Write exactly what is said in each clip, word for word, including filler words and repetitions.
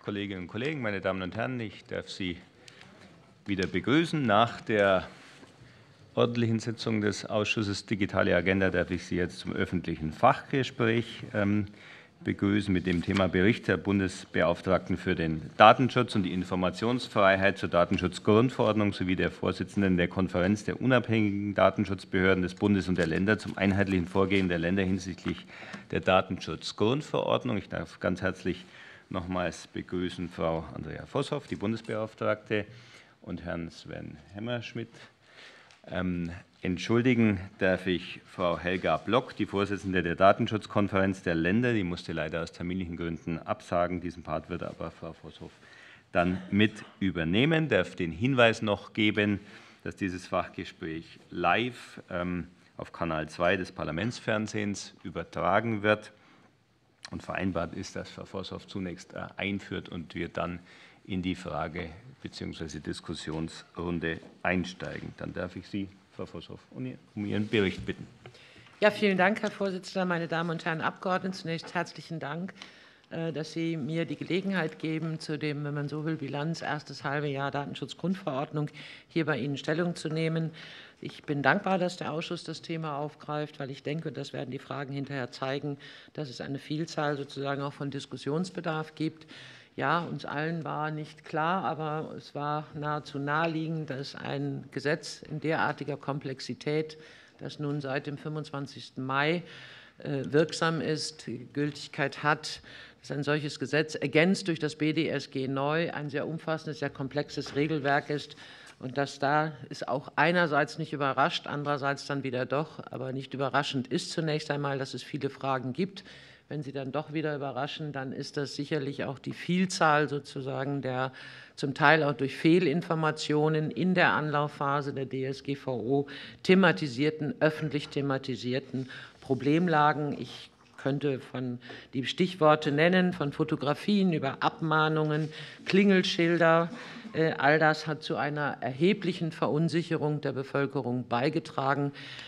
Kolleginnen und Kollegen, meine Damen und Herren, ich darf Sie wieder begrüßen. Nach der ordentlichen Sitzung des Ausschusses Digitale Agenda darf ich Sie jetzt zum öffentlichen Fachgespräch begrüßen mit dem Thema Bericht der Bundesbeauftragten für den Datenschutz und die Informationsfreiheit zur Datenschutzgrundverordnung sowie der Vorsitzenden der Konferenz der unabhängigen Datenschutzbehörden des Bundes und der Länder zum einheitlichen Vorgehen der Länder hinsichtlich der Datenschutzgrundverordnung. Ich darf ganz herzlich nochmals begrüßen Frau Andrea Vosshoff, die Bundesbeauftragte, und Herrn Sven Hemmerschmidt. Ähm, entschuldigen darf ich Frau Helga Block, die Vorsitzende der Datenschutzkonferenz der Länder. Die musste leider aus terminlichen Gründen absagen. Diesen Part wird aber Frau Vosshoff dann mit übernehmen. Ich darf den Hinweis noch geben, dass dieses Fachgespräch live ähm, auf Kanal zwei des Parlamentsfernsehens übertragen wird. Und vereinbart ist, dass Frau Vosshoff zunächst einführt und wir dann in die Frage- bzw. Diskussionsrunde einsteigen. Dann darf ich Sie, Frau Vosshoff, um Ihren Bericht bitten. Ja, vielen Dank, Herr Vorsitzender, meine Damen und Herren Abgeordneten. Zunächst herzlichen Dank, dass Sie mir die Gelegenheit geben, zu dem, wenn man so will, Bilanz erstes halbe Jahr Datenschutzgrundverordnung hier bei Ihnen Stellung zu nehmen. Ich bin dankbar, dass der Ausschuss das Thema aufgreift, weil ich denke, das werden die Fragen hinterher zeigen, dass es eine Vielzahl sozusagen auch von Diskussionsbedarf gibt. Ja, uns allen war nicht klar, aber es war nahezu naheliegend, dass ein Gesetz in derartiger Komplexität, das nun seit dem fünfundzwanzigsten Mai wirksam ist, Gültigkeit hat, dass ein solches Gesetz ergänzt durch das B D S G neu ein sehr umfassendes, sehr komplexes Regelwerk ist. Und dass da ist auch einerseits nicht überrascht, andererseits dann wieder doch, aber nicht überraschend ist zunächst einmal, dass es viele Fragen gibt. Wenn sie dann doch wieder überraschen, dann ist das sicherlich auch die Vielzahl sozusagen der zum Teil auch durch Fehlinformationen in der Anlaufphase der D S G V O thematisierten, öffentlich thematisierten Problemlagen. Ich könnte von die Stichworte nennen, von Fotografien über Abmahnungen, Klingelschilder. All das hat zu einer erheblichen Verunsicherung der Bevölkerung beigetragen.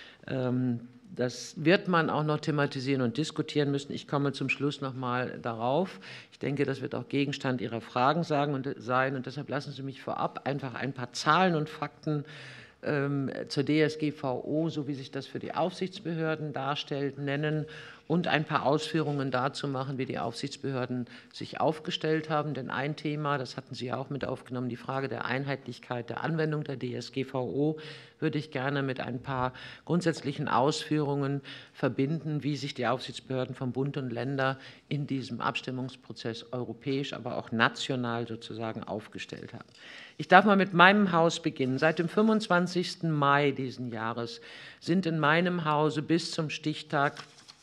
Das wird man auch noch thematisieren und diskutieren müssen. Ich komme zum Schluss noch mal darauf. Ich denke, das wird auch Gegenstand Ihrer Fragen sein. Und deshalb lassen Sie mich vorab einfach ein paar Zahlen und Fakten zur D S G V O, so wie sich das für die Aufsichtsbehörden darstellt, nennen und ein paar Ausführungen dazu machen, wie die Aufsichtsbehörden sich aufgestellt haben. Denn ein Thema, das hatten Sie auch mit aufgenommen, die Frage der Einheitlichkeit der Anwendung der D S G V O, würde ich gerne mit ein paar grundsätzlichen Ausführungen verbinden, wie sich die Aufsichtsbehörden von Bund und Länder in diesem Abstimmungsprozess europäisch, aber auch national sozusagen aufgestellt haben. Ich darf mal mit meinem Haus beginnen. Seit dem fünfundzwanzigsten Mai diesen Jahres sind in meinem Hause bis zum Stichtag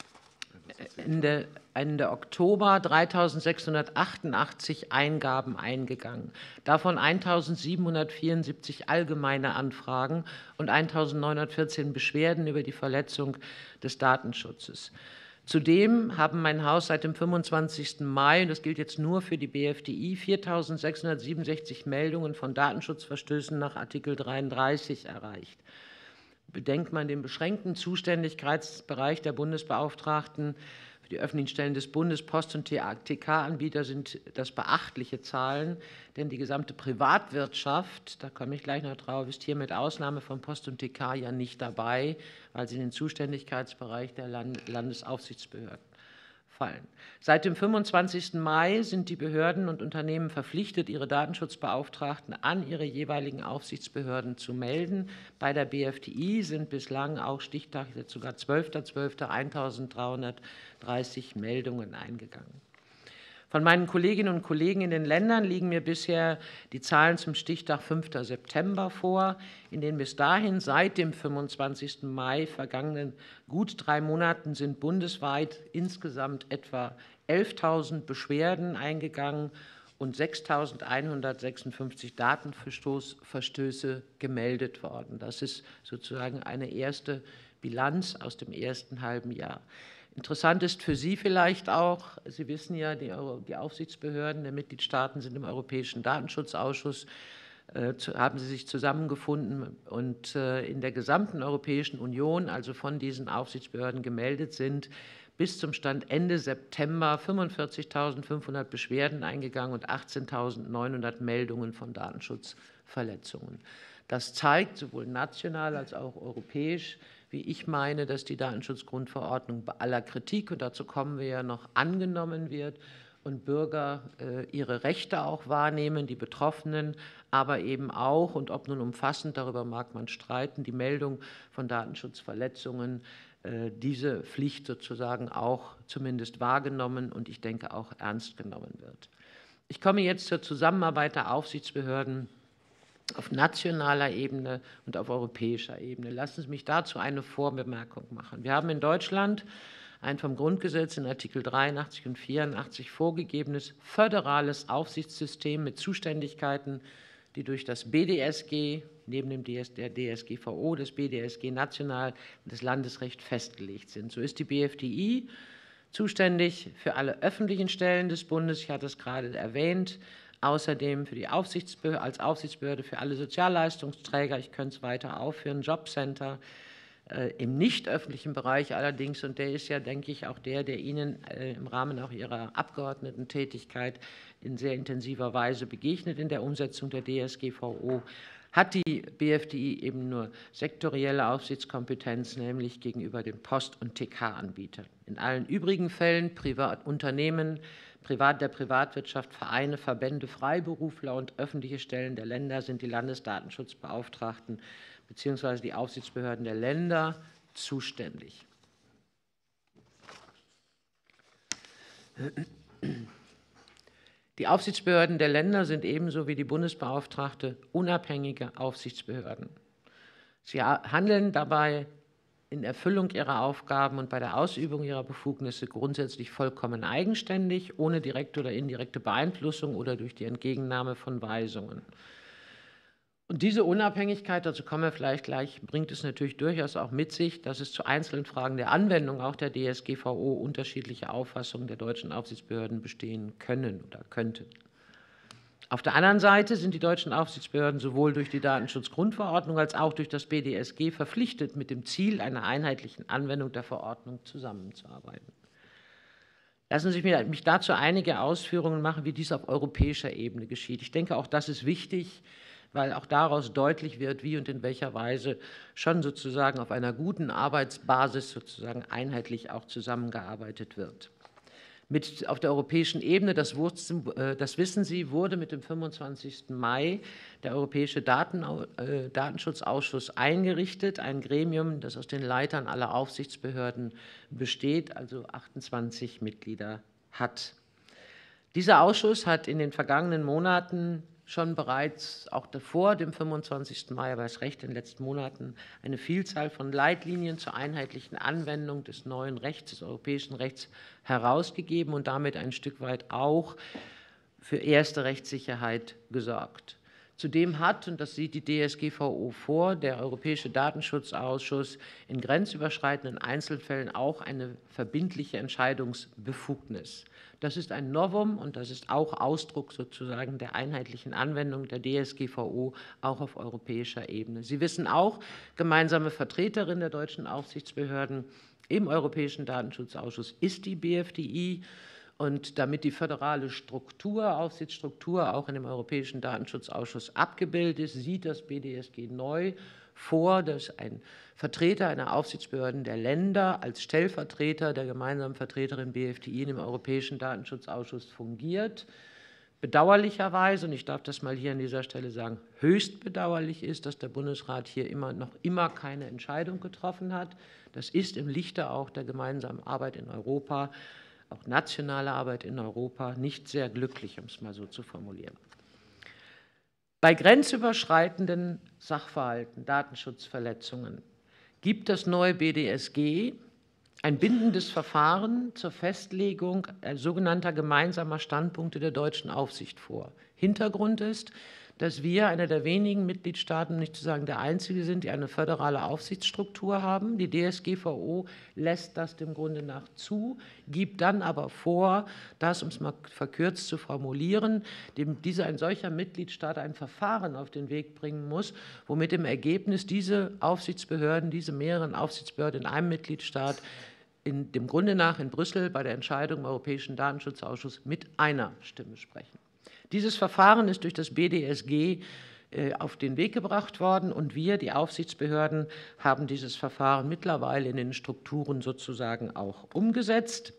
Ende, Ende Oktober dreitausendsechshundertachtundachtzig Eingaben eingegangen, davon eintausendsiebenhundertvierundsiebzig allgemeine Anfragen und eintausendneunhundertvierzehn Beschwerden über die Verletzung des Datenschutzes. Zudem haben mein Haus seit dem fünfundzwanzigsten Mai, und das gilt jetzt nur für die B F D I, viertausendsechshundertsiebenundsechzig Meldungen von Datenschutzverstößen nach Artikel dreiunddreißig erreicht. Bedenkt man den beschränkten Zuständigkeitsbereich der Bundesbeauftragten für die öffentlichen Stellen des Bundes, Post- und T K-Anbieter, sind das beachtliche Zahlen, denn die gesamte Privatwirtschaft, da komme ich gleich noch drauf, ist hier mit Ausnahme von Post und T K ja nicht dabei, weil sie in den Zuständigkeitsbereich der Landesaufsichtsbehörden fallen. Seit dem fünfundzwanzigsten Mai sind die Behörden und Unternehmen verpflichtet, ihre Datenschutzbeauftragten an ihre jeweiligen Aufsichtsbehörden zu melden. Bei der B F D I sind bislang auch Stichtag jetzt sogar zwölfter zwölfter eintausenddreihundertdreißig Meldungen eingegangen. Von meinen Kolleginnen und Kollegen in den Ländern liegen mir bisher die Zahlen zum Stichtag fünfter September vor. In den bis dahin seit dem fünfundzwanzigsten Mai vergangenen gut drei Monaten sind bundesweit insgesamt etwa elftausend Beschwerden eingegangen und sechstausendeinhundertsechsundfünfzig Datenverstöße gemeldet worden. Das ist sozusagen eine erste Bilanz aus dem ersten halben Jahr. Interessant ist für Sie vielleicht auch, Sie wissen ja, die, die Aufsichtsbehörden der Mitgliedstaaten sind im Europäischen Datenschutzausschuss, äh, zu, haben sie sich zusammengefunden und äh, in der gesamten Europäischen Union, also von diesen Aufsichtsbehörden gemeldet sind bis zum Stand Ende September fünfundvierzigtausendfünfhundert Beschwerden eingegangen und achtzehntausendneunhundert Meldungen von Datenschutzverletzungen. Das zeigt sowohl national als auch europäisch, wie ich meine, dass die Datenschutzgrundverordnung bei aller Kritik, und dazu kommen wir ja noch, angenommen wird und Bürger äh, ihre Rechte auch wahrnehmen, die Betroffenen, aber eben auch, und ob nun umfassend, darüber mag man streiten, die Meldung von Datenschutzverletzungen, äh, diese Pflicht sozusagen auch zumindest wahrgenommen und ich denke auch ernst genommen wird. Ich komme jetzt zur Zusammenarbeit der Aufsichtsbehörden auf nationaler Ebene und auf europäischer Ebene. Lassen Sie mich dazu eine Vorbemerkung machen. Wir haben in Deutschland ein vom Grundgesetz in Artikel dreiundachtzig und vierundachtzig vorgegebenes föderales Aufsichtssystem mit Zuständigkeiten, die durch das B D S G, neben dem D S, der D S G V O, das B D S G national und das Landesrecht festgelegt sind. So ist die B F D I zuständig für alle öffentlichen Stellen des Bundes, ich hatte es gerade erwähnt, außerdem für die Aufsichtsbehörde, als Aufsichtsbehörde für alle Sozialleistungsträger, ich könnte es weiter aufführen, Jobcenter, äh, im nicht öffentlichen Bereich allerdings, und der ist ja, denke ich, auch der, der Ihnen äh, im Rahmen auch Ihrer Abgeordnetentätigkeit in sehr intensiver Weise begegnet in der Umsetzung der D S G V O, hat die B F D I eben nur sektorielle Aufsichtskompetenz, nämlich gegenüber den Post- und T K-Anbietern. In allen übrigen Fällen Privatunternehmen, Privat der Privatwirtschaft, Vereine, Verbände, Freiberufler und öffentliche Stellen der Länder sind die Landesdatenschutzbeauftragten bzw. die Aufsichtsbehörden der Länder zuständig. Die Aufsichtsbehörden der Länder sind ebenso wie die Bundesbeauftragte unabhängige Aufsichtsbehörden. Sie handeln dabei in Erfüllung ihrer Aufgaben und bei der Ausübung ihrer Befugnisse grundsätzlich vollkommen eigenständig, ohne direkte oder indirekte Beeinflussung oder durch die Entgegennahme von Weisungen. Und diese Unabhängigkeit, dazu kommen wir vielleicht gleich, bringt es natürlich durchaus auch mit sich, dass es zu einzelnen Fragen der Anwendung auch der D S G V O unterschiedliche Auffassungen der deutschen Aufsichtsbehörden bestehen können oder könnten. Auf der anderen Seite sind die deutschen Aufsichtsbehörden sowohl durch die Datenschutzgrundverordnung als auch durch das B D S G verpflichtet, mit dem Ziel einer einheitlichen Anwendung der Verordnung zusammenzuarbeiten. Lassen Sie mich dazu einige Ausführungen machen, wie dies auf europäischer Ebene geschieht. Ich denke, auch das ist wichtig, weil auch daraus deutlich wird, wie und in welcher Weise schon sozusagen auf einer guten Arbeitsbasis sozusagen einheitlich auch zusammengearbeitet wird. Mit auf der europäischen Ebene, das, das wissen Sie, wurde mit dem fünfundzwanzigsten Mai der Europäische Daten, äh, Datenschutzausschuss eingerichtet, ein Gremium, das aus den Leitern aller Aufsichtsbehörden besteht, also achtundzwanzig Mitglieder hat. Dieser Ausschuss hat in den vergangenen Monaten schon bereits, auch vor dem fünfundzwanzigsten Mai, aber erst recht in den letzten Monaten, eine Vielzahl von Leitlinien zur einheitlichen Anwendung des neuen Rechts, des europäischen Rechts herausgegeben und damit ein Stück weit auch für erste Rechtssicherheit gesorgt. Zudem hat, und das sieht die D S G V O vor, der Europäische Datenschutzausschuss in grenzüberschreitenden Einzelfällen auch eine verbindliche Entscheidungsbefugnis. Das ist ein Novum und das ist auch Ausdruck sozusagen der einheitlichen Anwendung der D S G V O auch auf europäischer Ebene. Sie wissen auch, gemeinsame Vertreterin der deutschen Aufsichtsbehörden im Europäischen Datenschutzausschuss ist die B F D I. Und damit die föderale Struktur, Aufsichtsstruktur auch in dem Europäischen Datenschutzausschuss abgebildet ist, sieht das B D S G neu vor, dass ein Vertreter einer Aufsichtsbehörden der Länder als Stellvertreter der gemeinsamen Vertreterin B F D I im Europäischen Datenschutzausschuss fungiert. Bedauerlicherweise, und ich darf das mal hier an dieser Stelle sagen, höchst bedauerlich ist, dass der Bundesrat hier immer, noch immer keine Entscheidung getroffen hat. Das ist im Lichte auch der gemeinsamen Arbeit in Europa, auch nationale Arbeit in Europa, nicht sehr glücklich, um es mal so zu formulieren. Bei grenzüberschreitenden Sachverhalten, Datenschutzverletzungen, gibt das neue B D S G ein bindendes Verfahren zur Festlegung sogenannter gemeinsamer Standpunkte der deutschen Aufsicht vor. Hintergrund ist, dass wir einer der wenigen Mitgliedstaaten, nicht zu sagen der einzige sind, die eine föderale Aufsichtsstruktur haben. Die D S G V O lässt das dem Grunde nach zu, gibt dann aber vor, das, um es mal verkürzt zu formulieren, dem dieser ein solcher Mitgliedstaat ein Verfahren auf den Weg bringen muss, womit im Ergebnis diese Aufsichtsbehörden, diese mehreren Aufsichtsbehörden in einem Mitgliedstaat in dem Grunde nach in Brüssel bei der Entscheidung im Europäischen Datenschutzausschuss mit einer Stimme sprechen. Dieses Verfahren ist durch das B D S G auf den Weg gebracht worden, und wir, die Aufsichtsbehörden, haben dieses Verfahren mittlerweile in den Strukturen sozusagen auch umgesetzt.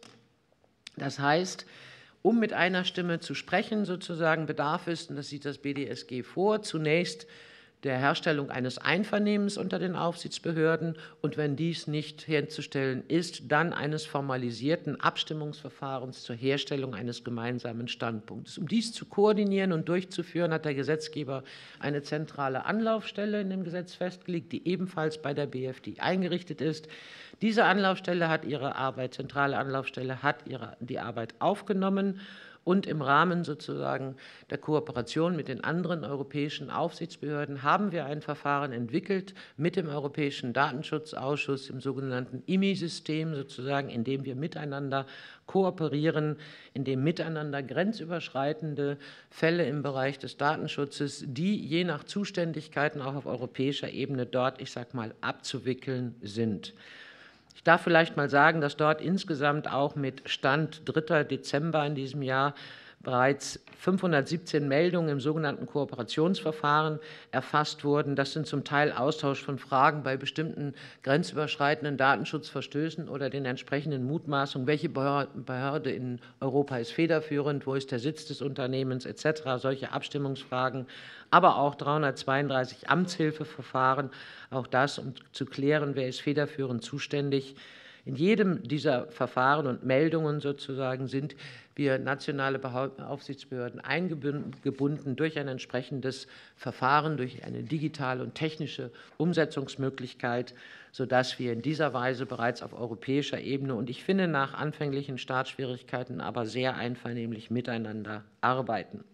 Das heißt, um mit einer Stimme zu sprechen, sozusagen bedarf es, und das sieht das B D S G vor, zunächst der Herstellung eines Einvernehmens unter den Aufsichtsbehörden und, wenn dies nicht herzustellen ist, dann eines formalisierten Abstimmungsverfahrens zur Herstellung eines gemeinsamen Standpunkts. Um dies zu koordinieren und durchzuführen, hat der Gesetzgeber eine zentrale Anlaufstelle in dem Gesetz festgelegt, die ebenfalls bei der B F D eingerichtet ist. Diese Anlaufstelle hat ihre Arbeit, zentrale Anlaufstelle hat ihre, die Arbeit aufgenommen. Und im Rahmen sozusagen der Kooperation mit den anderen europäischen Aufsichtsbehörden haben wir ein Verfahren entwickelt mit dem Europäischen Datenschutzausschuss im sogenannten I M I-System, sozusagen, in dem wir miteinander kooperieren, in dem miteinander grenzüberschreitende Fälle im Bereich des Datenschutzes, die je nach Zuständigkeiten auch auf europäischer Ebene dort, ich sage mal, abzuwickeln sind. Ich darf vielleicht mal sagen, dass dort insgesamt auch mit Stand dritter Dezember in diesem Jahr bereits fünfhundertsiebzehn Meldungen im sogenannten Kooperationsverfahren erfasst wurden. Das sind zum Teil Austausch von Fragen bei bestimmten grenzüberschreitenden Datenschutzverstößen oder den entsprechenden Mutmaßungen, welche Behörde in Europa ist federführend, wo ist der Sitz des Unternehmens et cetera, solche Abstimmungsfragen, aber auch dreihundertzweiunddreißig Amtshilfeverfahren, auch das, um zu klären, wer ist federführend zuständig. In jedem dieser Verfahren und Meldungen sozusagen sind wir nationale Aufsichtsbehörden eingebunden durch ein entsprechendes Verfahren, durch eine digitale und technische Umsetzungsmöglichkeit, sodass wir in dieser Weise bereits auf europäischer Ebene und ich finde nach anfänglichen Startschwierigkeiten aber sehr einvernehmlich miteinander arbeiten.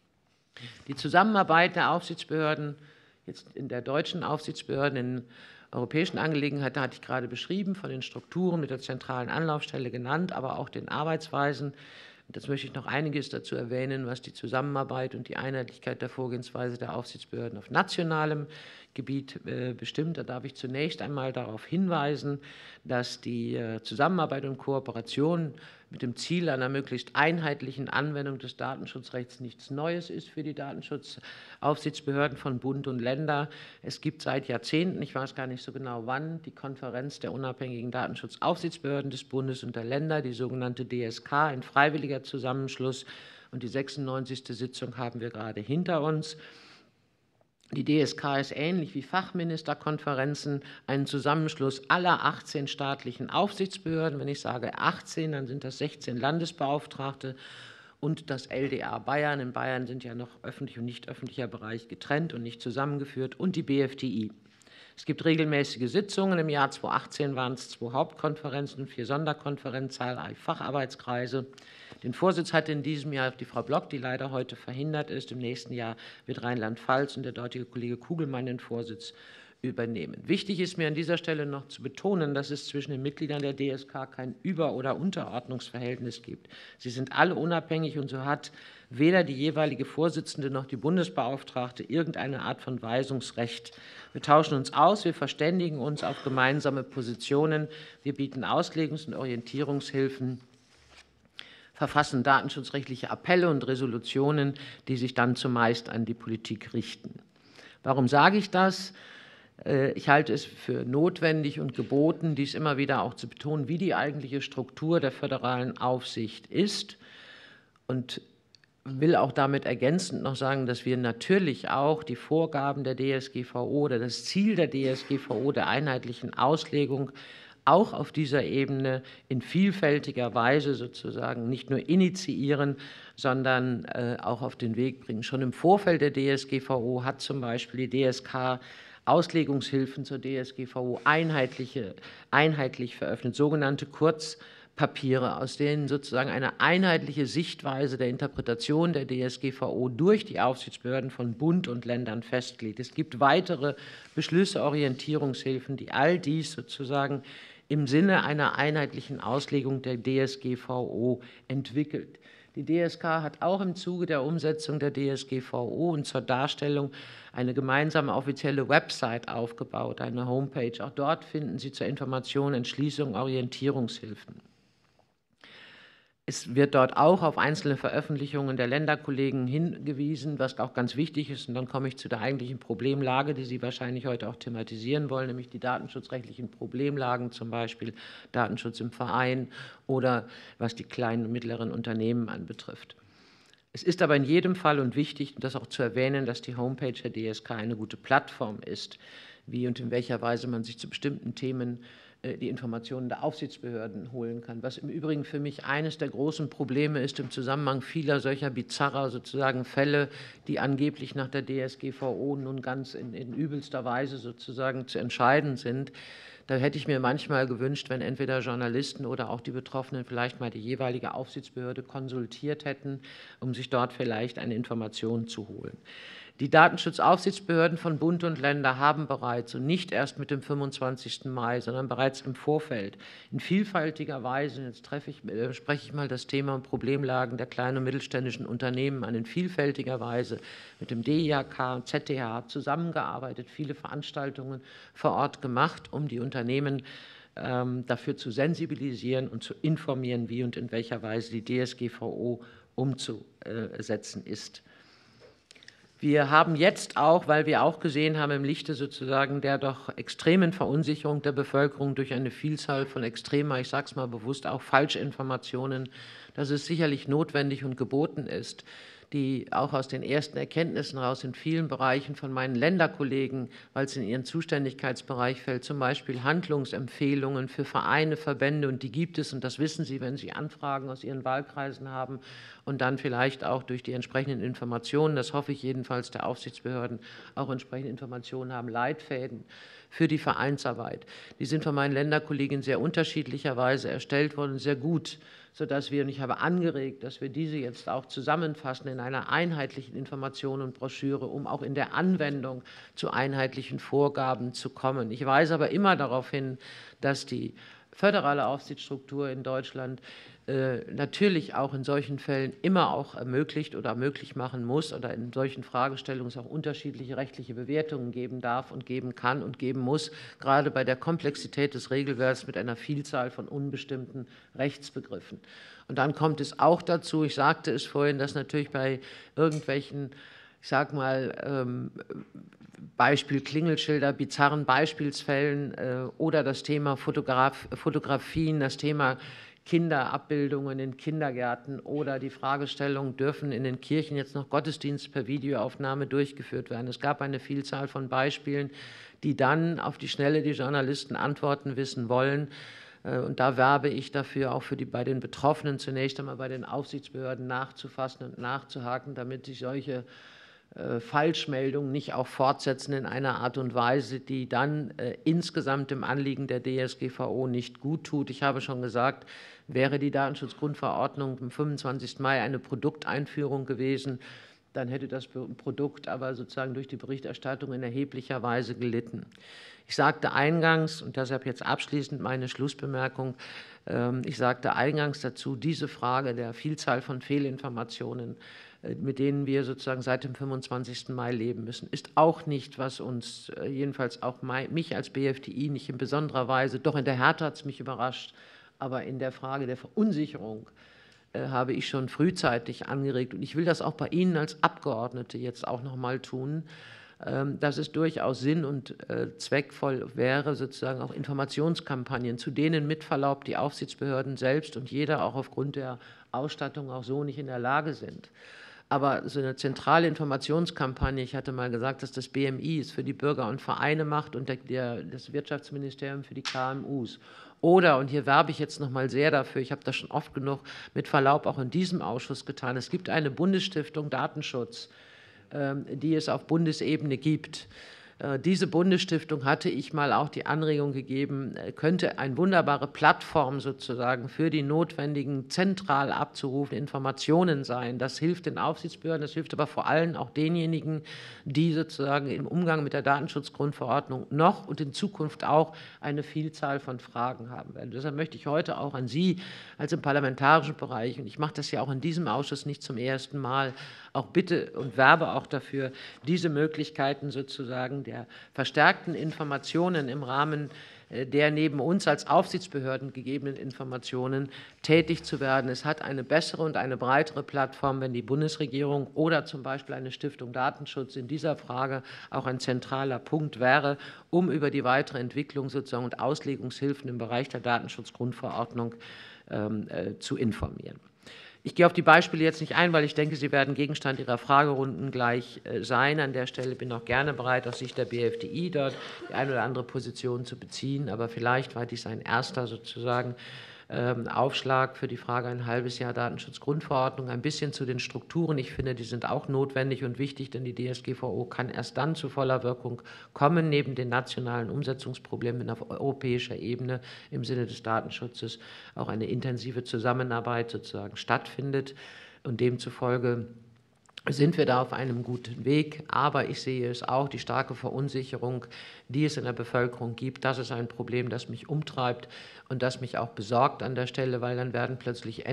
Die Zusammenarbeit der Aufsichtsbehörden, jetzt in der deutschen Aufsichtsbehörden, in europäischen Angelegenheiten hatte ich gerade beschrieben, von den Strukturen mit der zentralen Anlaufstelle genannt, aber auch den Arbeitsweisen. Und jetzt möchte ich noch einiges dazu erwähnen, was die Zusammenarbeit und die Einheitlichkeit der Vorgehensweise der Aufsichtsbehörden auf nationalem Gebiet äh, bestimmt. Da darf ich zunächst einmal darauf hinweisen, dass die äh, Zusammenarbeit und Kooperation mit dem Ziel einer möglichst einheitlichen Anwendung des Datenschutzrechts nichts Neues ist für die Datenschutzaufsichtsbehörden von Bund und Länder. Es gibt seit Jahrzehnten, ich weiß gar nicht so genau wann, die Konferenz der unabhängigen Datenschutzaufsichtsbehörden des Bundes und der Länder, die sogenannte D S K, ein freiwilliger Zusammenschluss. Und die sechsundneunzigste Sitzung haben wir gerade hinter uns. Die D S K ist ähnlich wie Fachministerkonferenzen ein Zusammenschluss aller achtzehn staatlichen Aufsichtsbehörden. Wenn ich sage achtzehn, dann sind das sechzehn Landesbeauftragte und das L D A Bayern. In Bayern sind ja noch öffentlich und nicht öffentlicher Bereich getrennt und nicht zusammengeführt, und die B F D I. Es gibt regelmäßige Sitzungen. Im Jahr zweitausendachtzehn waren es zwei Hauptkonferenzen und vier Sonderkonferenzen, zahlreiche Facharbeitskreise. Den Vorsitz hatte in diesem Jahr die Frau Block, die leider heute verhindert ist. Im nächsten Jahr wird Rheinland-Pfalz und der dortige Kollege Kugelmann den Vorsitz übernehmen. Wichtig ist mir an dieser Stelle noch zu betonen, dass es zwischen den Mitgliedern der D S K kein Über- oder Unterordnungsverhältnis gibt. Sie sind alle unabhängig, und so hat weder die jeweilige Vorsitzende noch die Bundesbeauftragte irgendeine Art von Weisungsrecht. Wir tauschen uns aus, wir verständigen uns auf gemeinsame Positionen, wir bieten Auslegungs- und Orientierungshilfen, verfassen datenschutzrechtliche Appelle und Resolutionen, die sich dann zumeist an die Politik richten. Warum sage ich das? Ich halte es für notwendig und geboten, dies immer wieder auch zu betonen, wie die eigentliche Struktur der föderalen Aufsicht ist, und will auch damit ergänzend noch sagen, dass wir natürlich auch die Vorgaben der D S G V O oder das Ziel der D S G V O der einheitlichen Auslegung auch auf dieser Ebene in vielfältiger Weise sozusagen nicht nur initiieren, sondern äh, auch auf den Weg bringen. Schon im Vorfeld der D S G V O hat zum Beispiel die D S K Auslegungshilfen zur D S G V O einheitliche, einheitlich veröffentlicht, sogenannte Kurzpapiere, aus denen sozusagen eine einheitliche Sichtweise der Interpretation der D S G V O durch die Aufsichtsbehörden von Bund und Ländern festgelegt. Es gibt weitere Beschlüsse, Orientierungshilfen, die all dies sozusagen im Sinne einer einheitlichen Auslegung der D S G V O entwickelt. Die D S K hat auch im Zuge der Umsetzung der D S G V O und zur Darstellung eine gemeinsame offizielle Website aufgebaut, eine Homepage. Auch dort finden Sie zur Information, Entschließung, Orientierungshilfen. Es wird dort auch auf einzelne Veröffentlichungen der Länderkollegen hingewiesen, was auch ganz wichtig ist. Und dann komme ich zu der eigentlichen Problemlage, die Sie wahrscheinlich heute auch thematisieren wollen, nämlich die datenschutzrechtlichen Problemlagen, zum Beispiel Datenschutz im Verein oder was die kleinen und mittleren Unternehmen anbetrifft. Es ist aber in jedem Fall und wichtig, das auch zu erwähnen, dass die Homepage der D S K eine gute Plattform ist, wie und in welcher Weise man sich zu bestimmten Themen die Informationen der Aufsichtsbehörden holen kann. Was im Übrigen für mich eines der großen Probleme ist im Zusammenhang vieler solcher bizarrer sozusagen Fälle, die angeblich nach der D S G V O nun ganz in, in übelster Weise sozusagen zu entscheiden sind. Da hätte ich mir manchmal gewünscht, wenn entweder Journalisten oder auch die Betroffenen vielleicht mal die jeweilige Aufsichtsbehörde konsultiert hätten, um sich dort vielleicht eine Information zu holen. Die Datenschutzaufsichtsbehörden von Bund und Länder haben bereits und nicht erst mit dem fünfundzwanzigsten Mai, sondern bereits im Vorfeld in vielfältiger Weise, jetzt treffe ich, äh, spreche ich mal das Thema und Problemlagen der kleinen und mittelständischen Unternehmen an, in vielfältiger Weise mit dem D I H K und Z T H zusammengearbeitet, viele Veranstaltungen vor Ort gemacht, um die Unternehmen ähm, dafür zu sensibilisieren und zu informieren, wie und in welcher Weise die D S G V O umzusetzen ist. Wir haben jetzt auch, weil wir auch gesehen haben im Lichte sozusagen der doch extremen Verunsicherung der Bevölkerung durch eine Vielzahl von extremer, ich sage es mal bewusst, auch Falschinformationen, dass es sicherlich notwendig und geboten ist, die auch aus den ersten Erkenntnissen heraus in vielen Bereichen von meinen Länderkollegen, weil es in ihren Zuständigkeitsbereich fällt, zum Beispiel Handlungsempfehlungen für Vereine, Verbände, und die gibt es, und das wissen Sie, wenn Sie Anfragen aus Ihren Wahlkreisen haben, und dann vielleicht auch durch die entsprechenden Informationen, das hoffe ich jedenfalls der Aufsichtsbehörden, auch entsprechende Informationen haben, Leitfäden für die Vereinsarbeit. Die sind von meinen Länderkollegen sehr unterschiedlicherweise erstellt worden, sehr gut, sodass wir, und ich habe angeregt, dass wir diese jetzt auch zusammenfassen in einer einheitlichen Information und Broschüre, um auch in der Anwendung zu einheitlichen Vorgaben zu kommen. Ich weise aber immer darauf hin, dass die föderale Aufsichtsstruktur in Deutschland äh, natürlich auch in solchen Fällen immer auch ermöglicht oder möglich machen muss oder in solchen Fragestellungen es auch unterschiedliche rechtliche Bewertungen geben darf und geben kann und geben muss, gerade bei der Komplexität des Regelwerks mit einer Vielzahl von unbestimmten Rechtsbegriffen. Und dann kommt es auch dazu, ich sagte es vorhin, dass natürlich bei irgendwelchen, ich sage mal, ähm, Beispiel Klingelschilder, bizarren Beispielsfällen äh, oder das Thema Fotograf, Fotografien, das Thema Kinderabbildungen in Kindergärten oder die Fragestellung, dürfen in den Kirchen jetzt noch Gottesdienste per Videoaufnahme durchgeführt werden. Es gab eine Vielzahl von Beispielen, die dann auf die Schnelle die Journalisten Antworten wissen wollen. Und da werbe ich dafür, auch für die, bei den Betroffenen zunächst einmal bei den Aufsichtsbehörden nachzufassen und nachzuhaken, damit sich solche äh, Falschmeldungen nicht auch fortsetzen in einer Art und Weise, die dann äh, insgesamt dem Anliegen der D S G V O nicht gut tut. Ich habe schon gesagt, wäre die Datenschutzgrundverordnung am fünfundzwanzigsten Mai eine Produkteinführung gewesen, dann hätte das Produkt aber sozusagen durch die Berichterstattung in erheblicher Weise gelitten. Ich sagte eingangs, und deshalb jetzt abschließend meine Schlussbemerkung, ich sagte eingangs dazu, diese Frage der Vielzahl von Fehlinformationen, mit denen wir sozusagen seit dem fünfundzwanzigsten Mai leben müssen, ist auch nicht, was uns, jedenfalls auch mich als B F D I nicht in besonderer Weise, doch in der Härte hat es mich überrascht, aber in der Frage der Verunsicherung habe ich schon frühzeitig angeregt, und ich will das auch bei Ihnen als Abgeordnete jetzt auch noch mal tun, dass es durchaus sinn- und zweckvoll wäre, sozusagen auch Informationskampagnen, zu denen mit Verlaub die Aufsichtsbehörden selbst und jeder auch aufgrund der Ausstattung auch so nicht in der Lage sind. Aber so eine zentrale Informationskampagne, ich hatte mal gesagt, dass das B M I es für die Bürger und Vereine macht und der, der, das Wirtschaftsministerium für die K M Us. Oder, und hier werbe ich jetzt noch mal sehr dafür, ich habe das schon oft genug mit Verlaub auch in diesem Ausschuss getan, es gibt eine Bundesstiftung Datenschutz, die es auf Bundesebene gibt. Diese Bundesstiftung hatte ich mal auch die Anregung gegeben, könnte eine wunderbare Plattform sozusagen für die notwendigen zentral abzurufenden Informationen sein. Das hilft den Aufsichtsbehörden, das hilft aber vor allem auch denjenigen, die sozusagen im Umgang mit der Datenschutzgrundverordnung noch und in Zukunft auch eine Vielzahl von Fragen haben werden. Deshalb möchte ich heute auch an Sie als im parlamentarischen Bereich, und ich mache das ja auch in diesem Ausschuss nicht zum ersten Mal, auch bitte und werbe auch dafür, diese Möglichkeiten sozusagen der verstärkten Informationen im Rahmen der neben uns als Aufsichtsbehörden gegebenen Informationen tätig zu werden. Es hat eine bessere und eine breitere Plattform, wenn die Bundesregierung oder zum Beispiel eine Stiftung Datenschutz in dieser Frage auch ein zentraler Punkt wäre, um über die weitere Entwicklung sozusagen und Auslegungshilfen im Bereich der Datenschutzgrundverordnung ähm, äh, zu informieren. Ich gehe auf die Beispiele jetzt nicht ein, weil ich denke, sie werden Gegenstand Ihrer Fragerunden gleich sein. An der Stelle bin ich auch gerne bereit, aus Sicht der B F D I dort die eine oder andere Position zu beziehen. Aber vielleicht war dies ein erster sozusagen Aufschlag für die Frage ein halbes Jahr Datenschutzgrundverordnung, ein bisschen zu den Strukturen. Ich finde, die sind auch notwendig und wichtig, denn die D S G V O kann erst dann zu voller Wirkung kommen, neben den nationalen Umsetzungsproblemen auf europäischer Ebene im Sinne des Datenschutzes auch eine intensive Zusammenarbeit sozusagen stattfindet und demzufolge sind wir da auf einem guten Weg. Aber ich sehe es auch, die starke Verunsicherung, die es in der Bevölkerung gibt, das ist ein Problem, das mich umtreibt und das mich auch besorgt an der Stelle, weil dann werden plötzlich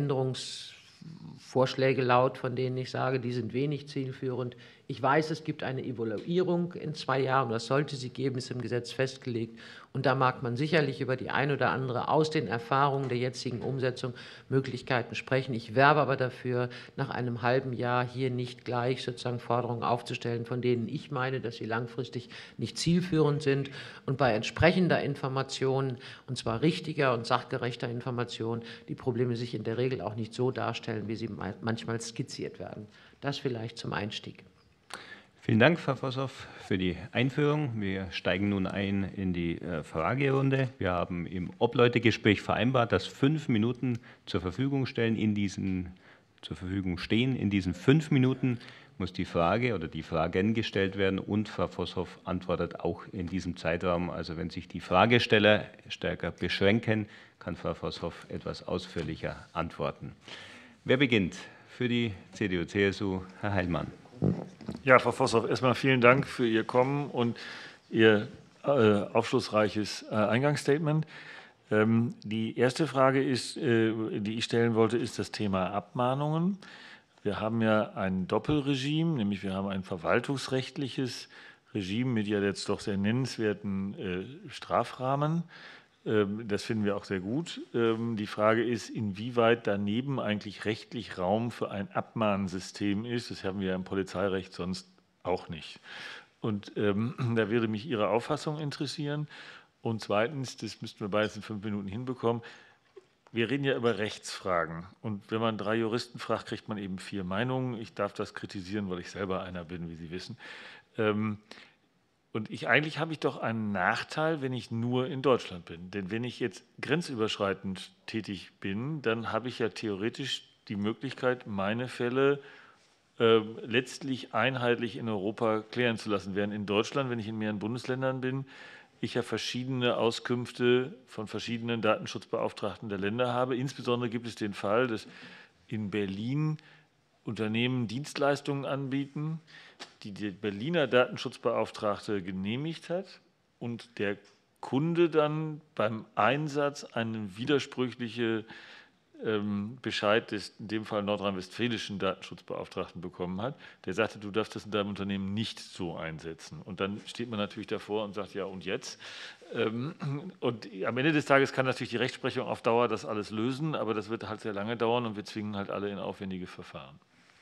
Änderungsvorschläge laut, von denen ich sage, die sind wenig zielführend. Ich weiß, es gibt eine Evaluierung in zwei Jahren, das sollte sie geben, ist im Gesetz festgelegt. Und da mag man sicherlich über die ein oder andere aus den Erfahrungen der jetzigen Umsetzung Möglichkeiten sprechen. Ich werbe aber dafür, nach einem halben Jahr hier nicht gleich sozusagen Forderungen aufzustellen, von denen ich meine, dass sie langfristig nicht zielführend sind. Und bei entsprechender Information, und zwar richtiger und sachgerechter Information, die Probleme sich in der Regel auch nicht so darstellen, wie sie manchmal skizziert werden. Das vielleicht zum Einstieg. Vielen Dank, Frau Vossoff, für die Einführung. Wir steigen nun ein in die Fragerunde. Wir haben im Obleutegespräch vereinbart, dass fünf Minuten zur Verfügung stellen in diesen, zur Verfügung stehen. In diesen fünf Minuten muss die Frage oder die Fragen gestellt werden und Frau Vossoff antwortet auch in diesem Zeitraum. Also wenn sich die Fragesteller stärker beschränken, kann Frau Vossoff etwas ausführlicher antworten. Wer beginnt? Für die C D U C S U, Herr Heilmann. Ja, Frau Vossoff, erstmal vielen Dank für Ihr Kommen und Ihr äh, aufschlussreiches äh, Eingangsstatement. Ähm, die erste Frage, ist, äh, die ich stellen wollte, ist das Thema Abmahnungen. Wir haben ja ein Doppelregime, nämlich wir haben ein verwaltungsrechtliches Regime mit ja jetzt doch sehr nennenswerten äh, Strafrahmen. Das finden wir auch sehr gut. Die Frage ist, inwieweit daneben eigentlich rechtlich Raum für ein Abmahnsystem ist. Das haben wir im Polizeirecht sonst auch nicht. Und ähm, da würde mich Ihre Auffassung interessieren. Und zweitens, das müssten wir beides in fünf Minuten hinbekommen, wir reden ja über Rechtsfragen. Und wenn man drei Juristen fragt, kriegt man eben vier Meinungen. Ich darf das kritisieren, weil ich selber einer bin, wie Sie wissen. Ähm, Und ich, eigentlich habe ich doch einen Nachteil, wenn ich nur in Deutschland bin. Denn wenn ich jetzt grenzüberschreitend tätig bin, dann habe ich ja theoretisch die Möglichkeit, meine Fälle äh, letztlich einheitlich in Europa klären zu lassen. Während in Deutschland, wenn ich in mehreren Bundesländern bin, ich ja verschiedene Auskünfte von verschiedenen Datenschutzbeauftragten der Länder habe. Insbesondere gibt es den Fall, dass in Berlin Unternehmen Dienstleistungen anbieten, die der Berliner Datenschutzbeauftragte genehmigt hat und der Kunde dann beim Einsatz einen widersprüchlichen ähm, Bescheid des, in dem Fall nordrhein-westfälischen Datenschutzbeauftragten bekommen hat, der sagte, du darfst das in deinem Unternehmen nicht so einsetzen. Und dann steht man natürlich davor und sagt, ja und jetzt? Ähm, und am Ende des Tages kann natürlich die Rechtsprechung auf Dauer das alles lösen, aber das wird halt sehr lange dauern und wir zwingen halt alle in aufwendige Verfahren.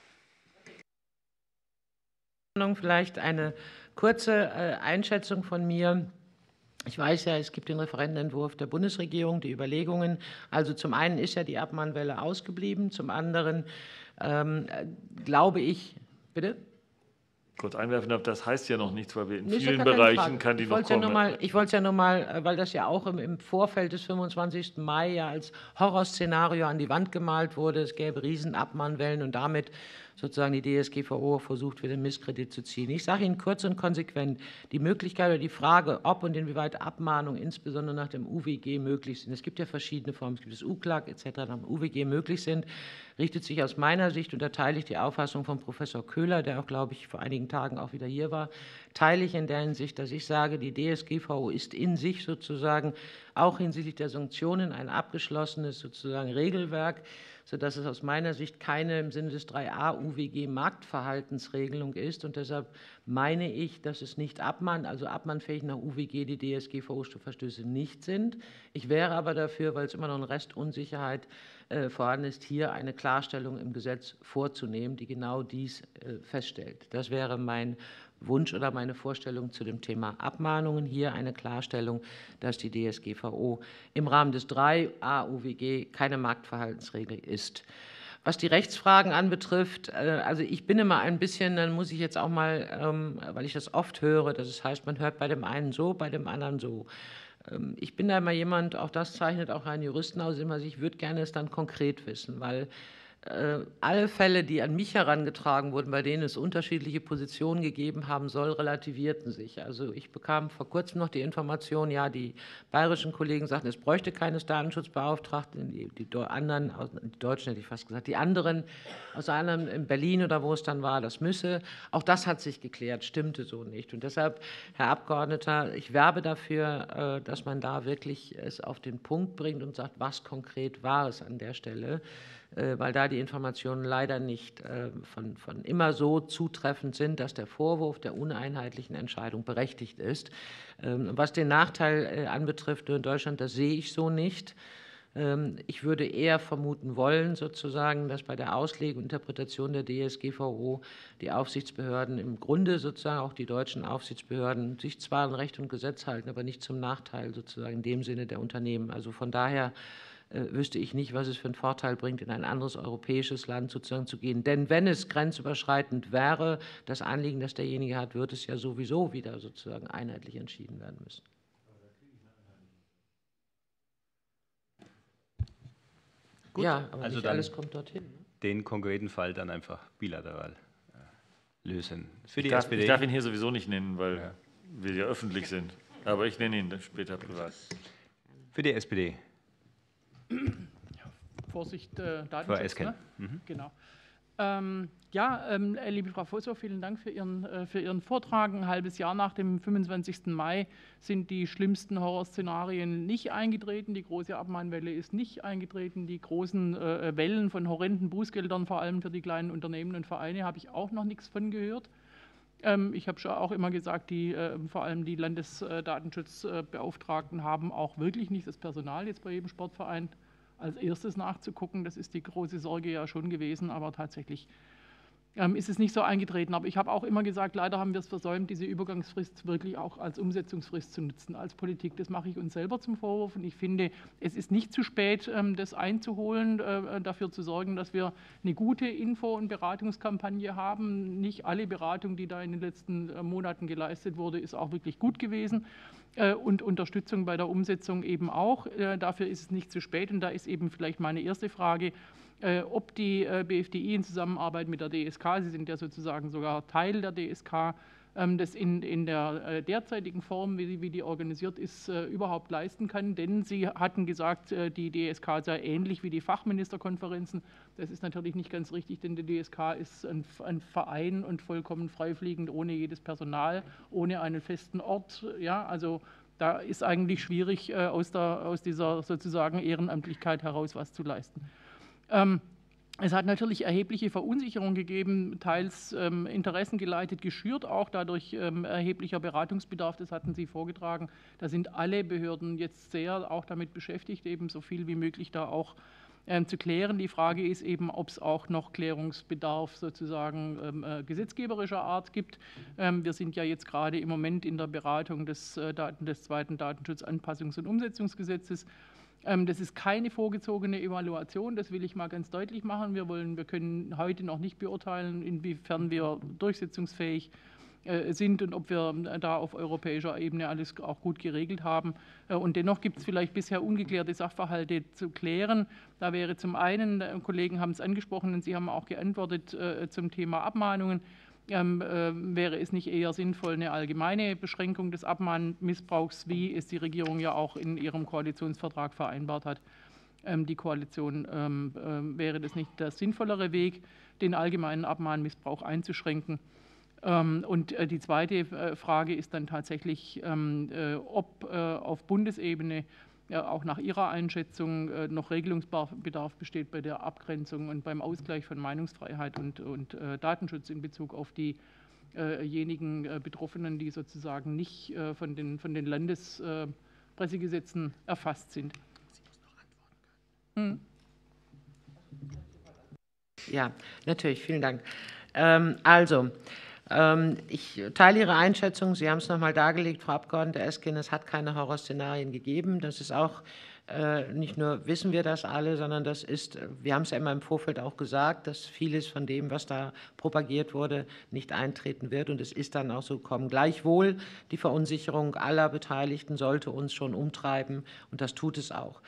Vielleicht eine kurze Einschätzung von mir. Ich weiß ja, es gibt den Referentenentwurf der Bundesregierung, die Überlegungen. Also zum einen ist ja die Abmahnwelle ausgeblieben, zum anderen ähm, glaube ich, bitte? Kurz einwerfen darf, das heißt ja noch nichts, weil wir in nee, vielen Bereichen kann die ich noch kommen. Ja mal, ich wollte es ja nur mal, weil das ja auch im, im Vorfeld des fünfundzwanzigsten Mai ja als Horrorszenario an die Wand gemalt wurde, es gäbe Riesenabmahnwellen und damit sozusagen die D S G V O versucht wird, in Misskredit zu ziehen. Ich sage Ihnen kurz und konsequent, die Möglichkeit oder die Frage, ob und inwieweit Abmahnungen insbesondere nach dem U W G möglich sind, es gibt ja verschiedene Formen, es gibt das U K L A G et cetera, nach dem U W G möglich sind, richtet sich aus meiner Sicht, und da teile ich die Auffassung von Professor Köhler, der auch, glaube ich, vor einigen Tagen auch wieder hier war, teile ich in der Hinsicht, dass ich sage, die D S G V O ist in sich sozusagen auch hinsichtlich der Sanktionen ein abgeschlossenes sozusagen Regelwerk, sodass es aus meiner Sicht keine im Sinne des drei a U W G Marktverhaltensregelung ist. Und deshalb meine ich, dass es nicht abmahnt, also abmahnfähig nach U W G die D S G V O-Verstöße nicht sind. Ich wäre aber dafür, weil es immer noch eine Restunsicherheit äh, vorhanden ist, hier eine Klarstellung im Gesetz vorzunehmen, die genau dies äh, feststellt. Das wäre mein Wunsch oder meine Vorstellung zu dem Thema Abmahnungen. Hier eine Klarstellung, dass die D S G V O im Rahmen des drei a U W G keine Marktverhaltensregel ist. Was die Rechtsfragen anbetrifft, also ich bin immer ein bisschen, dann muss ich jetzt auch mal, weil ich das oft höre, dass es heißt, man hört bei dem einen so, bei dem anderen so. Ich bin da immer jemand, auch das zeichnet auch einen Juristen aus, immer, ich würde gerne es dann konkret wissen, weil alle Fälle, die an mich herangetragen wurden, bei denen es unterschiedliche Positionen gegeben haben soll, relativierten sich. Also ich bekam vor kurzem noch die Information, ja, die bayerischen Kollegen sagten, es bräuchte keines Datenschutzbeauftragten, die, die anderen, die Deutschen hätte ich fast gesagt, die anderen, aus anderem in Berlin oder wo es dann war, das müsse. Auch das hat sich geklärt, stimmte so nicht. Und deshalb, Herr Abgeordneter, ich werbe dafür, dass man da wirklich es auf den Punkt bringt und sagt, was konkret war es an der Stelle, weil da die Informationen leider nicht von, von immer so zutreffend sind, dass der Vorwurf der uneinheitlichen Entscheidung berechtigt ist. Was den Nachteil anbetrifft in Deutschland, das sehe ich so nicht. Ich würde eher vermuten wollen, sozusagen, dass bei der Auslegung und Interpretation der D S G V O die Aufsichtsbehörden im Grunde sozusagen auch die deutschen Aufsichtsbehörden sich zwar an Recht und Gesetz halten, aber nicht zum Nachteil sozusagen in dem Sinne der Unternehmen. Also von daher Äh, wüsste ich nicht, was es für einen Vorteil bringt, in ein anderes europäisches Land sozusagen zu gehen. Denn wenn es grenzüberschreitend wäre, das Anliegen, das derjenige hat, wird es ja sowieso wieder sozusagen einheitlich entschieden werden müssen. Gut, ja, aber also nicht alles kommt dorthin. Den konkreten Fall dann einfach bilateral äh, lösen. Für die ich, darf, S P D. Ich darf ihn hier sowieso nicht nennen, weil ja. wir ja öffentlich sind. Aber ich nenne ihn später privat. Für die S P D. Ja, Vorsicht, äh, Datenschutz, ne? Mhm. Genau. Ähm, ja, ähm, liebe Frau Vosso, vielen Dank für Ihren, äh, für Ihren Vortrag. Ein halbes Jahr nach dem fünfundzwanzigsten Mai sind die schlimmsten Horrorszenarien nicht eingetreten. Die große Abmahnwelle ist nicht eingetreten. Die großen äh, Wellen von horrenden Bußgeldern, vor allem für die kleinen Unternehmen und Vereine, habe ich auch noch nichts von gehört. Ähm, ich habe schon auch immer gesagt, die, äh, vor allem die Landesdatenschutzbeauftragten haben auch wirklich nicht das Personal jetzt bei jedem Sportverein als erstes nachzugucken. Das ist die große Sorge ja schon gewesen, aber tatsächlich ähm, ist es nicht so eingetreten. Aber ich habe auch immer gesagt, leider haben wir es versäumt, diese Übergangsfrist wirklich auch als Umsetzungsfrist zu nutzen, als Politik. Das mache ich uns selber zum Vorwurf und ich finde, es ist nicht zu spät, ähm, das einzuholen, äh, dafür zu sorgen, dass wir eine gute Info- und Beratungskampagne haben. Nicht alle Beratung, die da in den letzten äh, Monaten geleistet wurde, ist auch wirklich gut gewesen. Und Unterstützung bei der Umsetzung eben auch. Dafür ist es nicht zu spät. Und da ist eben vielleicht meine erste Frage, ob die B F D I in Zusammenarbeit mit der D S K, Sie sind ja sozusagen sogar Teil der D S K, das in, in der derzeitigen Form, wie, wie die organisiert ist, überhaupt leisten kann. Denn Sie hatten gesagt, die D S K sei ähnlich wie die Fachministerkonferenzen. Das ist natürlich nicht ganz richtig, denn die D S K ist ein, ein Verein und vollkommen freifliegend, ohne jedes Personal, ohne einen festen Ort. Ja, also da ist eigentlich schwierig, aus, der, aus dieser sozusagen Ehrenamtlichkeit heraus was zu leisten. Ähm, Es hat natürlich erhebliche Verunsicherung gegeben, teils ähm, interessengeleitet geschürt, auch dadurch ähm, erheblicher Beratungsbedarf, das hatten Sie vorgetragen. Da sind alle Behörden jetzt sehr auch damit beschäftigt, eben so viel wie möglich da auch ähm, zu klären. Die Frage ist eben, ob es auch noch Klärungsbedarf sozusagen ähm, äh, gesetzgeberischer Art gibt. Ähm, wir sind ja jetzt gerade im Moment in der Beratung des, äh, Daten, des zweiten Datenschutzanpassungs- und Umsetzungsgesetzes. Das ist keine vorgezogene Evaluation, das will ich mal ganz deutlich machen. Wir wollen, wir können heute noch nicht beurteilen, inwiefern wir durchsetzungsfähig sind und ob wir da auf europäischer Ebene alles auch gut geregelt haben. Und dennoch gibt es vielleicht bisher ungeklärte Sachverhalte zu klären. Da wäre zum einen, Kollegen haben es angesprochen und Sie haben auch geantwortet zum Thema Abmahnungen, ähm, äh, wäre es nicht eher sinnvoll, eine allgemeine Beschränkung des Abmahnmissbrauchs, wie es die Regierung ja auch in ihrem Koalitionsvertrag vereinbart hat, ähm, die Koalition, ähm, äh, wäre das nicht der sinnvollere Weg, den allgemeinen Abmahnmissbrauch einzuschränken? Und die zweite Frage ist dann tatsächlich, ob auf Bundesebene auch nach Ihrer Einschätzung noch Regelungsbedarf besteht bei der Abgrenzung und beim Ausgleich von Meinungsfreiheit und, und Datenschutz in Bezug auf diejenigen Betroffenen, die sozusagen nicht von den, von den Landespressegesetzen erfasst sind. Hm. Ja, natürlich, vielen Dank. Ähm, also, Ich teile Ihre Einschätzung. Sie haben es noch einmal dargelegt, Frau Abgeordnete Esken, es hat keine Horrorszenarien gegeben. Das ist auch, äh, nicht nur wissen wir das alle, sondern das ist, wir haben es ja immer im Vorfeld auch gesagt, dass vieles von dem, was da propagiert wurde, nicht eintreten wird. Und es ist dann auch so gekommen. Gleichwohl, die Verunsicherung aller Beteiligten sollte uns schon umtreiben, und das tut es auch.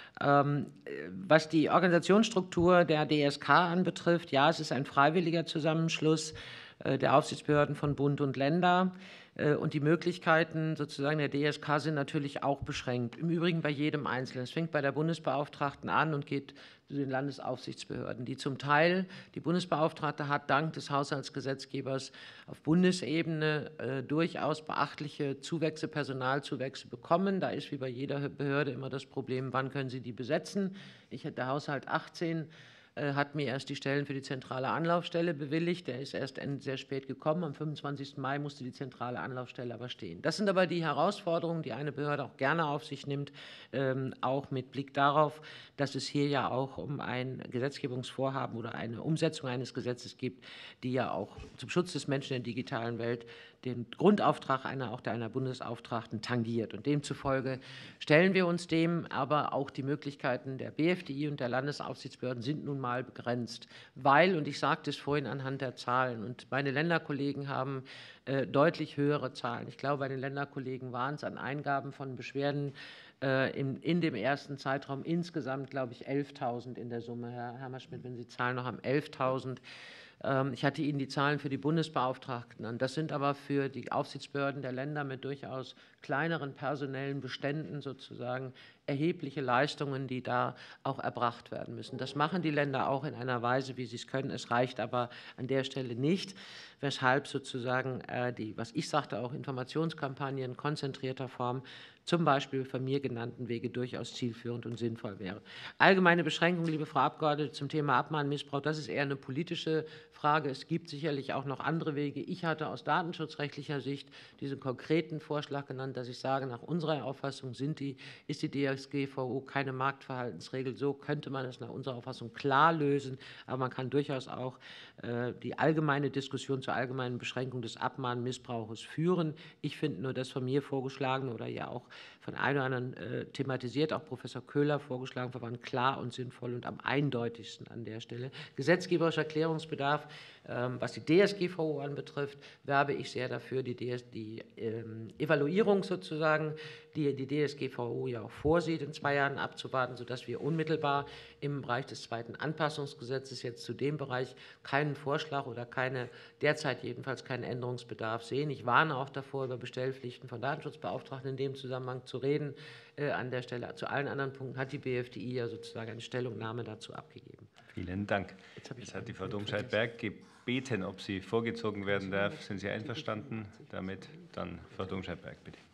Was die Organisationsstruktur der D S K anbetrifft, ja, es ist ein freiwilliger Zusammenschluss der Aufsichtsbehörden von Bund und Länder, und die Möglichkeiten sozusagen der D S K sind natürlich auch beschränkt. Im Übrigen bei jedem Einzelnen. Es fängt bei der Bundesbeauftragten an und geht zu den Landesaufsichtsbehörden, die zum Teil, die Bundesbeauftragte hat dank des Haushaltsgesetzgebers auf Bundesebene äh, durchaus beachtliche Zuwächse, Personalzuwächse bekommen. Da ist wie bei jeder Behörde immer das Problem, wann können Sie die besetzen. Ich hätte der Haushalt achtzehn hat mir erst die Stellen für die zentrale Anlaufstelle bewilligt. Der ist erst sehr spät gekommen. Am fünfundzwanzigsten Mai musste die zentrale Anlaufstelle aber stehen. Das sind aber die Herausforderungen, die eine Behörde auch gerne auf sich nimmt, ähm, auch mit Blick darauf, dass es hier ja auch um ein Gesetzgebungsvorhaben oder eine Umsetzung eines Gesetzes gibt, die ja auch zum Schutz des Menschen in der digitalen Welt den Grundauftrag einer, auch einer Bundesauftragten tangiert. Und demzufolge stellen wir uns dem, aber auch die Möglichkeiten der B F D I und der Landesaufsichtsbehörden sind nun mal begrenzt, weil, und ich sagte es vorhin anhand der Zahlen, und meine Länderkollegen haben äh, deutlich höhere Zahlen. Ich glaube, bei den Länderkollegen waren es an Eingaben von Beschwerden äh, in, in dem ersten Zeitraum insgesamt, glaube ich, elftausend in der Summe. Herr Hammerschmidt, wenn Sie Zahlen noch haben, elftausend. Ich hatte Ihnen die Zahlen für die Bundesbeauftragten genannt. Das sind aber für die Aufsichtsbehörden der Länder mit durchaus kleineren personellen Beständen sozusagen erhebliche Leistungen, die da auch erbracht werden müssen. Das machen die Länder auch in einer Weise, wie sie es können. Es reicht aber an der Stelle nicht, weshalb sozusagen die, was ich sagte, auch Informationskampagnen in konzentrierter Form zum Beispiel von mir genannten Wege durchaus zielführend und sinnvoll wäre. Allgemeine Beschränkung, liebe Frau Abgeordnete, zum Thema Abmahnmissbrauch, das ist eher eine politische Frage. Es gibt sicherlich auch noch andere Wege. Ich hatte aus datenschutzrechtlicher Sicht diesen konkreten Vorschlag genannt, dass ich sage, nach unserer Auffassung sind die, ist die D S G V O keine Marktverhaltensregel. So könnte man es nach unserer Auffassung klar lösen, aber man kann durchaus auch äh, die allgemeine Diskussion zur allgemeinen Beschränkung des Abmahnmissbrauches führen. Ich finde nur das von mir vorgeschlagene oder ja auch von einem oder anderen äh, thematisiert, auch Professor Köhler vorgeschlagen, waren klar und sinnvoll und am eindeutigsten an der Stelle. Gesetzgeberischer Klärungsbedarf, ähm, was die D S G V O anbetrifft, werbe ich sehr dafür, die, D S, die ähm, Evaluierung sozusagen, die die D S G V O ja auch vorsieht, in zwei Jahren abzuwarten, sodass wir unmittelbar im Bereich des zweiten Anpassungsgesetzes jetzt zu dem Bereich keinen Vorschlag oder keine, derzeit jedenfalls keinen Änderungsbedarf sehen. Ich warne auch davor, über Bestellpflichten von Datenschutzbeauftragten in dem Zusammenhang zu reden. Äh, an der Stelle zu allen anderen Punkten hat die B F D I ja sozusagen eine Stellungnahme dazu abgegeben. Vielen Dank. Jetzt, Jetzt hat die Frau Domscheit-Berg gebeten, ob sie vorgezogen werden darf. Sind Sie einverstanden damit? Dann Frau Domscheit-Berg, bitte.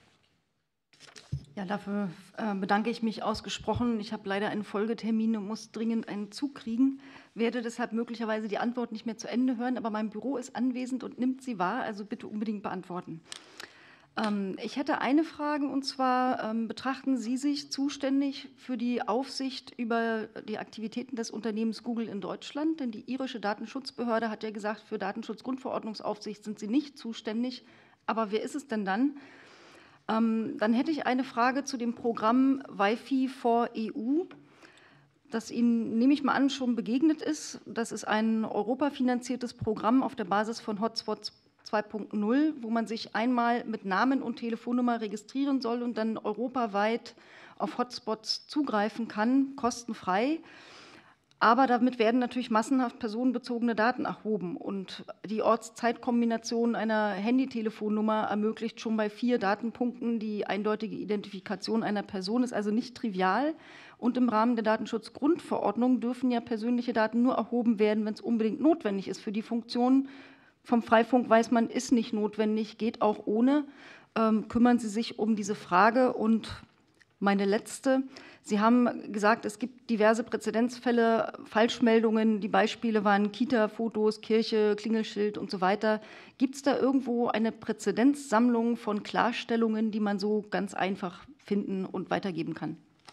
Ja, dafür äh, bedanke ich mich ausgesprochen. Ich habe leider einen Folgetermin und muss dringend einen Zug kriegen, werde deshalb möglicherweise die Antwort nicht mehr zu Ende hören, aber mein Büro ist anwesend und nimmt sie wahr, also bitte unbedingt beantworten. Ähm, ich hätte eine Frage, und zwar ähm, betrachten Sie sich zuständig für die Aufsicht über die Aktivitäten des Unternehmens Google in Deutschland? Denn die irische Datenschutzbehörde hat ja gesagt, für Datenschutzgrundverordnungsaufsicht sind sie nicht zuständig. Aber wer ist es denn dann? Dann hätte ich eine Frage zu dem Programm Wi-Fi for E U, das Ihnen, nehme ich mal an, schon begegnet ist. Das ist ein europafinanziertes Programm auf der Basis von Hotspots zwei Punkt null, wo man sich einmal mit Namen und Telefonnummer registrieren soll und dann europaweit auf Hotspots zugreifen kann, kostenfrei. Aber damit werden natürlich massenhaft personenbezogene Daten erhoben. Und die Ortszeitkombination einer Handytelefonnummer ermöglicht schon bei vier Datenpunkten die eindeutige Identifikation einer Person, ist also nicht trivial. Und im Rahmen der Datenschutzgrundverordnung dürfen ja persönliche Daten nur erhoben werden, wenn es unbedingt notwendig ist für die Funktion. Vom Freifunk weiß man, ist nicht notwendig, geht auch ohne. Ähm, kümmern Sie sich um diese Frage. Und meine letzte: Sie haben gesagt, es gibt diverse Präzedenzfälle, Falschmeldungen. Die Beispiele waren Kita-Fotos, Kirche, Klingelschild und so weiter. Gibt es da irgendwo eine Präzedenzsammlung von Klarstellungen, die man so ganz einfach finden und weitergeben kann?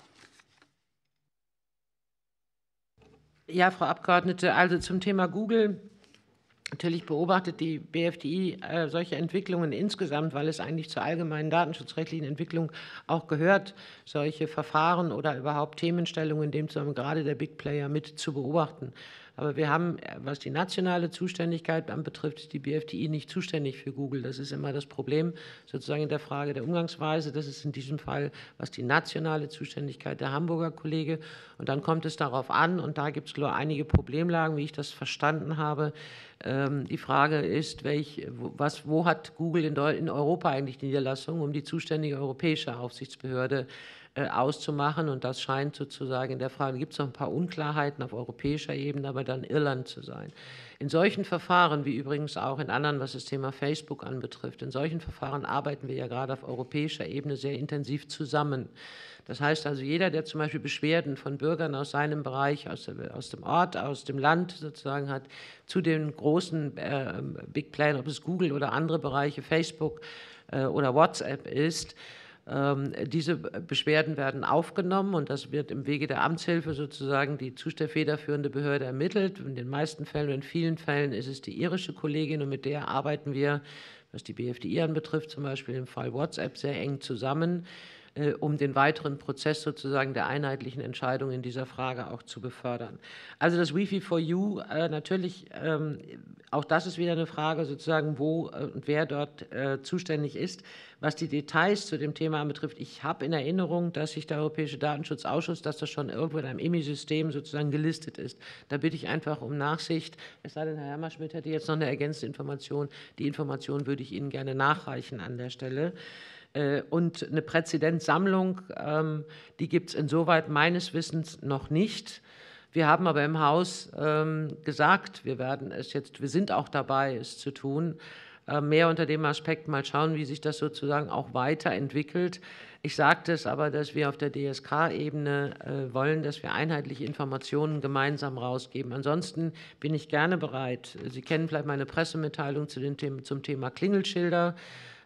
Ja, Frau Abgeordnete, also zum Thema Google. Natürlich beobachtet die B F D I äh, solche Entwicklungen insgesamt, weil es eigentlich zur allgemeinen datenschutzrechtlichen Entwicklung auch gehört, solche Verfahren oder überhaupt Themenstellungen, in dem zusammen gerade der Big Player mit zu beobachten. Aber wir haben, was die nationale Zuständigkeit betrifft, ist die B F D I nicht zuständig für Google. Das ist immer das Problem sozusagen in der Frage der Umgangsweise. Das ist in diesem Fall, was die nationale Zuständigkeit der Hamburger Kollege. Und dann kommt es darauf an, und da gibt es nur einige Problemlagen, wie ich das verstanden habe. Ähm, die Frage ist, welch, was, wo hat Google in, in Europa eigentlich die Niederlassung, um die zuständige europäische Aufsichtsbehörde auszumachen, und das scheint sozusagen in der Frage, gibt es noch ein paar Unklarheiten auf europäischer Ebene, aber dann Irland zu sein. In solchen Verfahren, wie übrigens auch in anderen, was das Thema Facebook anbetrifft, in solchen Verfahren arbeiten wir ja gerade auf europäischer Ebene sehr intensiv zusammen. Das heißt also, jeder, der zum Beispiel Beschwerden von Bürgern aus seinem Bereich, aus, aus dem Ort, aus dem Land sozusagen hat, zu den großen äh, Big Playern, ob es Google oder andere Bereiche, Facebook äh, oder WhatsApp ist, diese Beschwerden werden aufgenommen, und das wird im Wege der Amtshilfe sozusagen die federführende Behörde ermittelt. In den meisten Fällen, in vielen Fällen ist es die irische Kollegin, und mit der arbeiten wir, was die B F D I anbetrifft, zum Beispiel im Fall WhatsApp, sehr eng zusammen, um den weiteren Prozess sozusagen der einheitlichen Entscheidung in dieser Frage auch zu befördern. Also das Wi-Fi for You, äh, natürlich, ähm, auch das ist wieder eine Frage sozusagen, wo äh, und wer dort äh, zuständig ist. Was die Details zu dem Thema betrifft, ich habe in Erinnerung, dass sich der Europäische Datenschutzausschuss, dass das schon irgendwo in einem E M I-System sozusagen gelistet ist. Da bitte ich einfach um Nachsicht, es sei denn, Herr Hammerschmidt hätte jetzt noch eine ergänzende Information. Die Information würde ich Ihnen gerne nachreichen an der Stelle. Und eine Präzedenzsammlung, die gibt es insoweit meines Wissens noch nicht. Wir haben aber im Haus gesagt, wir werden es jetzt, wir sind auch dabei, es zu tun, mehr unter dem Aspekt mal schauen, wie sich das sozusagen auch weiterentwickelt. Ich sagte es aber, dass wir auf der D S K-Ebene wollen, dass wir einheitliche Informationen gemeinsam rausgeben. Ansonsten bin ich gerne bereit. Sie kennen vielleicht meine Pressemitteilung zu den Themen, zum Thema Klingelschilder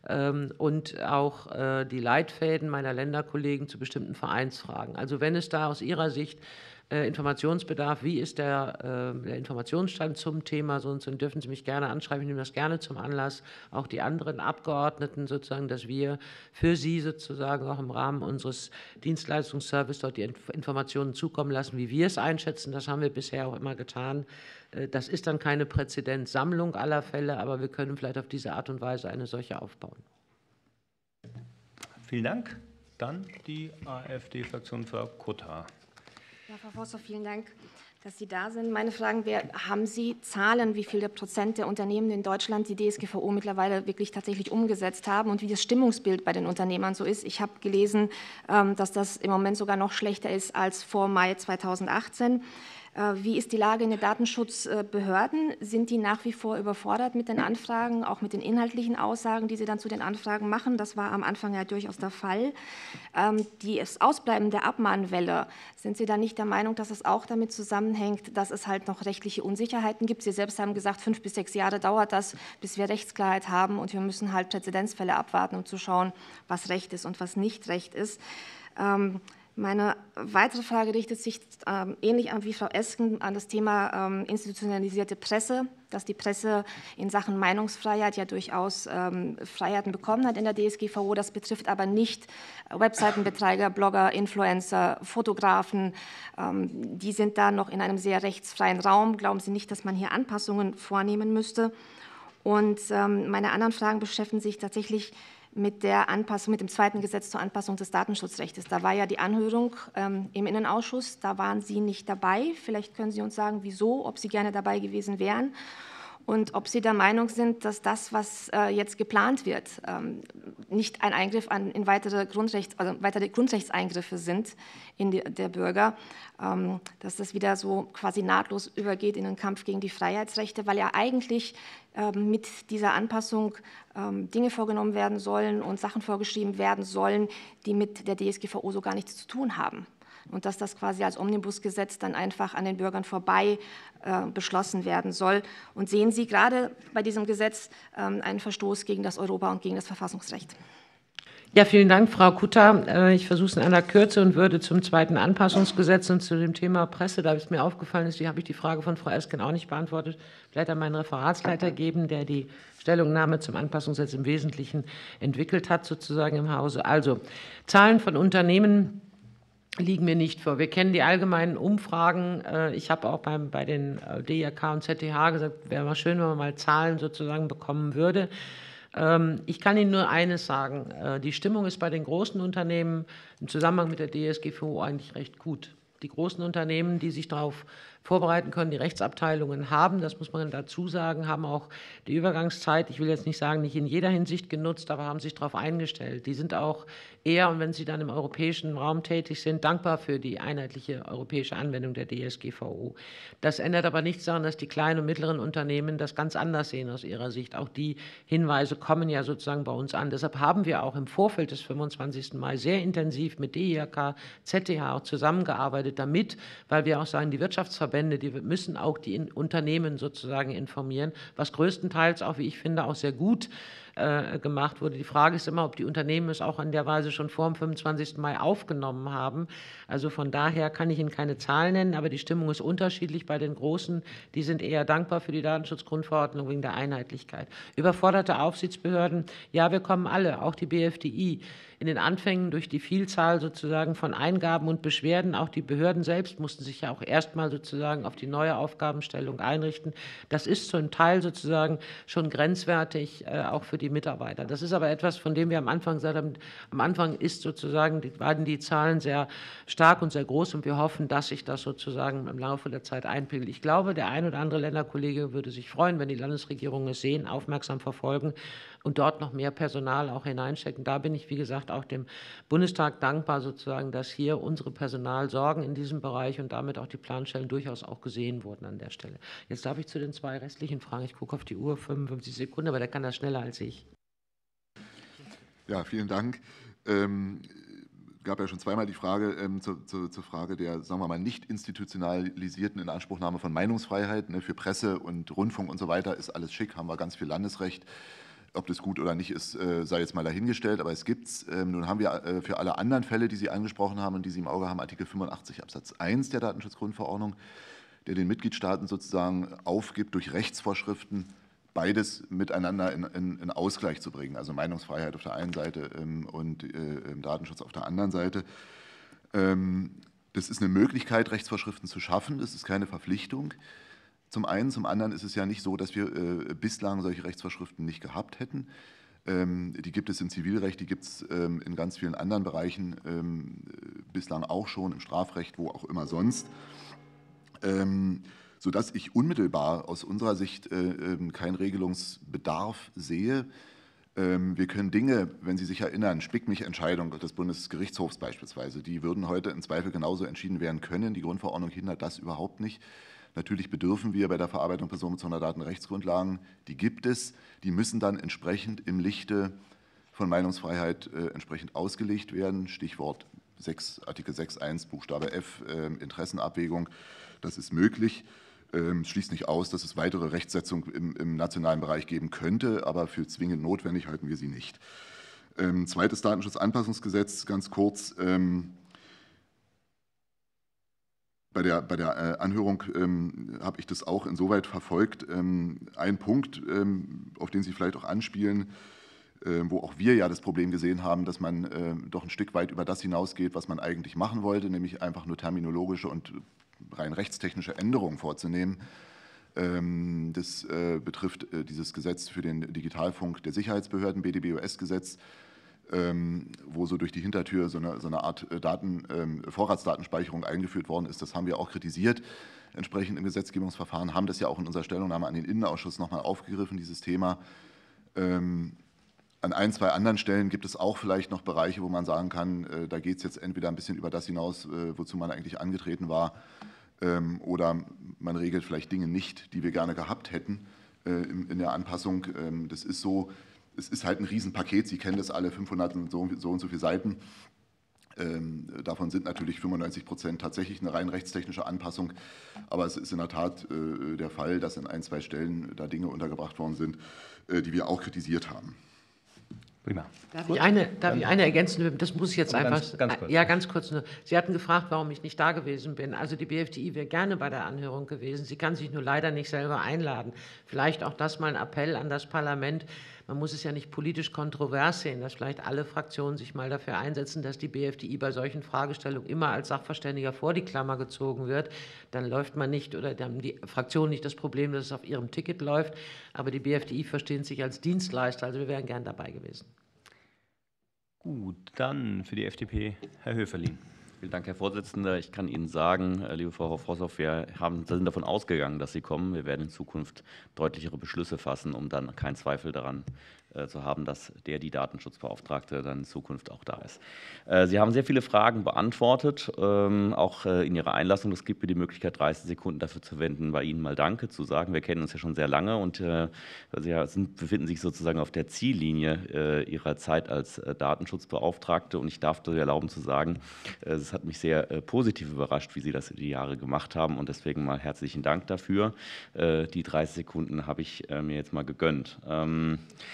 und auch die Leitfäden meiner Länderkollegen zu bestimmten Vereinsfragen. Also wenn es da aus Ihrer Sicht Informationsbedarf, wie ist der, der Informationsstand zum Thema, sonst dürfen Sie mich gerne anschreiben, ich nehme das gerne zum Anlass, auch die anderen Abgeordneten sozusagen, dass wir für Sie sozusagen auch im Rahmen unseres Dienstleistungsservice dort die Informationen zukommen lassen, wie wir es einschätzen. Das haben wir bisher auch immer getan. Das ist dann keine Präzedenzsammlung aller Fälle, aber wir können vielleicht auf diese Art und Weise eine solche aufbauen. Vielen Dank. Dann die AfD-Fraktion, Frau Kotar. Ja, Frau Forster, vielen Dank, dass Sie da sind. Meine Frage wäre, haben Sie Zahlen, wie viel der Prozent der Unternehmen in Deutschland die D S G V O mittlerweile wirklich tatsächlich umgesetzt haben und wie das Stimmungsbild bei den Unternehmern so ist? Ich habe gelesen, dass das im Moment sogar noch schlechter ist als vor Mai zweitausendachtzehn. Wie ist die Lage in den Datenschutzbehörden? Sind die nach wie vor überfordert mit den Anfragen, auch mit den inhaltlichen Aussagen, die sie dann zu den Anfragen machen? Das war am Anfang ja durchaus der Fall. Das Ausbleiben der Abmahnwelle, sind Sie da nicht der Meinung, dass es auch damit zusammenhängt, dass es halt noch rechtliche Unsicherheiten gibt? Sie selbst haben gesagt, fünf bis sechs Jahre dauert das, bis wir Rechtsklarheit haben, und wir müssen halt Präzedenzfälle abwarten, um zu schauen, was Recht ist und was nicht Recht ist. Meine weitere Frage richtet sich ähm, ähnlich an wie Frau Esken an das Thema ähm, institutionalisierte Presse, dass die Presse in Sachen Meinungsfreiheit ja durchaus ähm, Freiheiten bekommen hat in der D S G V O. Das betrifft aber nicht Webseitenbetreiber, Blogger, Influencer, Fotografen. Ähm, die sind da noch in einem sehr rechtsfreien Raum. Glauben Sie nicht, dass man hier Anpassungen vornehmen müsste? Und ähm, meine anderen Fragen beschäftigen sich tatsächlich mit der Anpassung, mit dem zweiten Gesetz zur Anpassung des Datenschutzrechts. Da war ja die Anhörung ähm, im Innenausschuss, da waren Sie nicht dabei. Vielleicht können Sie uns sagen, wieso, ob Sie gerne dabei gewesen wären und ob Sie der Meinung sind, dass das, was äh, jetzt geplant wird, ähm, nicht ein Eingriff an, in weitere, Grundrechts, also weitere Grundrechtseingriffe sind in die, der Bürger, ähm, dass das wieder so quasi nahtlos übergeht in den Kampf gegen die Freiheitsrechte, weil ja eigentlich ähm, mit dieser Anpassung ähm, Dinge vorgenommen werden sollen und Sachen vorgeschrieben werden sollen, die mit der D S G V O so gar nichts zu tun haben. Und dass das quasi als Omnibusgesetz dann einfach an den Bürgern vorbei äh, beschlossen werden soll. Und sehen Sie gerade bei diesem Gesetz ähm, einen Verstoß gegen das Europa- und gegen das Verfassungsrecht? Ja, vielen Dank, Frau Kutter. Ich versuche es in einer Kürze und würde zum zweiten Anpassungsgesetz und zu dem Thema Presse, da ist mir aufgefallen, ist, habe ich die Frage von Frau Esken auch nicht beantwortet, vielleicht an meinen Referatsleiter geben, der die Stellungnahme zum Anpassungsgesetz im Wesentlichen entwickelt hat, sozusagen im Hause. Also, Zahlen von Unternehmen liegen mir nicht vor. Wir kennen die allgemeinen Umfragen. Ich habe auch beim, bei den D I K und Z T H gesagt, wäre mal schön, wenn man mal Zahlen sozusagen bekommen würde. Ich kann Ihnen nur eines sagen. Die Stimmung ist bei den großen Unternehmen im Zusammenhang mit der D S G V O eigentlich recht gut. Die großen Unternehmen, die sich darauf vorbereiten können, die Rechtsabteilungen haben, das muss man dazu sagen, haben auch die Übergangszeit, ich will jetzt nicht sagen, nicht in jeder Hinsicht genutzt, aber haben sich darauf eingestellt. Die sind auch eher, und wenn sie dann im europäischen Raum tätig sind, dankbar für die einheitliche europäische Anwendung der D S G V O. Das ändert aber nichts daran, dass die kleinen und mittleren Unternehmen das ganz anders sehen aus ihrer Sicht. Auch die Hinweise kommen ja sozusagen bei uns an. Deshalb haben wir auch im Vorfeld des fünfundzwanzigsten Mai sehr intensiv mit D I K, Z T H auch zusammengearbeitet, damit, weil wir auch sagen, die Wirtschaftsverbände, die müssen auch die Unternehmen sozusagen informieren, was größtenteils auch, wie ich finde, auch sehr gut äh, gemacht wurde. Die Frage ist immer, ob die Unternehmen es auch in der Weise schon vor dem fünfundzwanzigsten Mai aufgenommen haben. Also von daher kann ich Ihnen keine Zahlen nennen, aber die Stimmung ist unterschiedlich bei den Großen. Die sind eher dankbar für die Datenschutzgrundverordnung wegen der Einheitlichkeit. Überforderte Aufsichtsbehörden, ja, wir kommen alle, auch die B F D I. In den Anfängen durch die Vielzahl sozusagen von Eingaben und Beschwerden, auch die Behörden selbst mussten sich ja auch erstmal sozusagen auf die neue Aufgabenstellung einrichten. Das ist zum Teil sozusagen schon grenzwertig, äh, auch für die Mitarbeiter. Das ist aber etwas, von dem wir am Anfang gesagt haben, am Anfang ist sozusagen, waren die Zahlen sehr stark und sehr groß und wir hoffen, dass sich das sozusagen im Laufe der Zeit einpegelt. Ich glaube, der ein oder andere Länderkollege würde sich freuen, wenn die Landesregierungen es sehen, aufmerksam verfolgen und dort noch mehr Personal auch hineinstecken. Da bin ich, wie gesagt, auch dem Bundestag dankbar, sozusagen, dass hier unsere Personalsorgen in diesem Bereich und damit auch die Planstellen durchaus auch gesehen wurden an der Stelle. Jetzt darf ich zu den zwei restlichen Fragen. Ich gucke auf die Uhr, fünfundfünfzig Sekunden, aber der kann das schneller als ich. Ja, vielen Dank. Ähm, gab ja schon zweimal die Frage ähm, zur, zur, zur Frage der, sagen wir mal, nicht institutionalisierten Inanspruchnahme von Meinungsfreiheit. Ne, für Presse und Rundfunk und so weiter ist alles schick, haben wir ganz viel Landesrecht. Ob das gut oder nicht ist, äh, sei jetzt mal dahingestellt, aber es gibt es. Ähm, nun haben wir äh, für alle anderen Fälle, die Sie angesprochen haben und die Sie im Auge haben, Artikel fünfundachtzig Absatz eins der Datenschutzgrundverordnung, der den Mitgliedstaaten sozusagen aufgibt, durch Rechtsvorschriften beides miteinander in, in, in Ausgleich zu bringen, also Meinungsfreiheit auf der einen Seite ähm, und äh, Datenschutz auf der anderen Seite. Ähm, das ist eine Möglichkeit, Rechtsvorschriften zu schaffen, das ist keine Verpflichtung. Zum einen, zum anderen ist es ja nicht so, dass wir äh, bislang solche Rechtsvorschriften nicht gehabt hätten. Ähm, die gibt es im Zivilrecht, die gibt es ähm, in ganz vielen anderen Bereichen ähm, bislang auch schon, im Strafrecht, wo auch immer sonst. Ähm, sodass ich unmittelbar aus unserer Sicht äh, äh, keinen Regelungsbedarf sehe. Ähm, wir können Dinge, wenn Sie sich erinnern, Spickmich-Entscheidung des Bundesgerichtshofs beispielsweise, die würden heute im Zweifel genauso entschieden werden können. Die Grundverordnung hindert das überhaupt nicht. Natürlich bedürfen wir bei der Verarbeitung personenbezogener Daten Rechtsgrundlagen, die gibt es, die müssen dann entsprechend im Lichte von Meinungsfreiheit äh, entsprechend ausgelegt werden. Stichwort sechs, Artikel sechs Absatz eins Buchstabe F, äh, Interessenabwägung, das ist möglich. Ähm, schließt nicht aus, dass es weitere Rechtsetzung im, im nationalen Bereich geben könnte, aber für zwingend notwendig halten wir sie nicht. Ähm, zweites Datenschutzanpassungsgesetz, ganz kurz. Ähm, Bei der, bei der äh, Anhörung ähm, habe ich das auch insoweit verfolgt. Ähm, ein Punkt, ähm, auf den Sie vielleicht auch anspielen, äh, wo auch wir ja das Problem gesehen haben, dass man äh, doch ein Stück weit über das hinausgeht, was man eigentlich machen wollte, nämlich einfach nur terminologische und rein rechtstechnische Änderungen vorzunehmen. Das betrifft dieses Gesetz für den Digitalfunk der Sicherheitsbehörden, B D B O S-Gesetz, wo so durch die Hintertür so eine, so eine Art Daten, Vorratsdatenspeicherung eingeführt worden ist. Das haben wir auch kritisiert, entsprechend im Gesetzgebungsverfahren, haben das ja auch in unserer Stellungnahme an den Innenausschuss nochmal aufgegriffen, dieses Thema. An ein, zwei anderen Stellen gibt es auch vielleicht noch Bereiche, wo man sagen kann, da geht es jetzt entweder ein bisschen über das hinaus, wozu man eigentlich angetreten war, oder man regelt vielleicht Dinge nicht, die wir gerne gehabt hätten in der Anpassung. Das ist so, es ist halt ein Riesenpaket, Sie kennen das alle, fünfhundert und so, so und so viele Seiten. Davon sind natürlich fünfundneunzig Prozent tatsächlich eine rein rechtstechnische Anpassung, aber es ist in der Tat der Fall, dass in ein, zwei Stellen da Dinge untergebracht worden sind, die wir auch kritisiert haben. Prima. Darf, ich eine, darf ich eine ergänzen? Das muss ich jetzt Aber einfach. ganz, ganz kurz. Ja, ganz kurz nur. Sie hatten gefragt, warum ich nicht da gewesen bin. Also die B F D I wäre gerne bei der Anhörung gewesen. Sie kann sich nur leider nicht selber einladen. Vielleicht auch das mal ein Appell an das Parlament. Man muss es ja nicht politisch kontrovers sehen, dass vielleicht alle Fraktionen sich mal dafür einsetzen, dass die B F D I bei solchen Fragestellungen immer als Sachverständiger vor die Klammer gezogen wird. Dann läuft man nicht oder dann haben die Fraktionen nicht das Problem, dass es auf ihrem Ticket läuft. Aber die B F D I verstehen sich als Dienstleister. Also wir wären gern dabei gewesen. Gut, dann für die F D P Herr Höferlin. Vielen Dank, Herr Vorsitzender. Ich kann Ihnen sagen, liebe Frau Vossoff, wir haben, sind davon ausgegangen, dass Sie kommen. Wir werden in Zukunft deutlichere Beschlüsse fassen, um dann keinen Zweifel daran äh, zu haben, dass der, die Datenschutzbeauftragte, dann in Zukunft auch da ist. Äh, Sie haben sehr viele Fragen beantwortet, ähm, auch äh, in Ihrer Einlassung. Es gibt mir die Möglichkeit, dreißig Sekunden dafür zu wenden, bei Ihnen mal Danke zu sagen. Wir kennen uns ja schon sehr lange und äh, Sie sind, befinden sich sozusagen auf der Ziellinie äh, Ihrer Zeit als äh, Datenschutzbeauftragte. Und ich darf dir erlauben zu sagen, äh, es hat mich sehr äh, positiv überrascht, wie Sie das in die Jahre gemacht haben. Und deswegen mal herzlichen Dank dafür. Äh, die dreißig Sekunden habe ich äh, mir jetzt mal gegönnt. Ähm,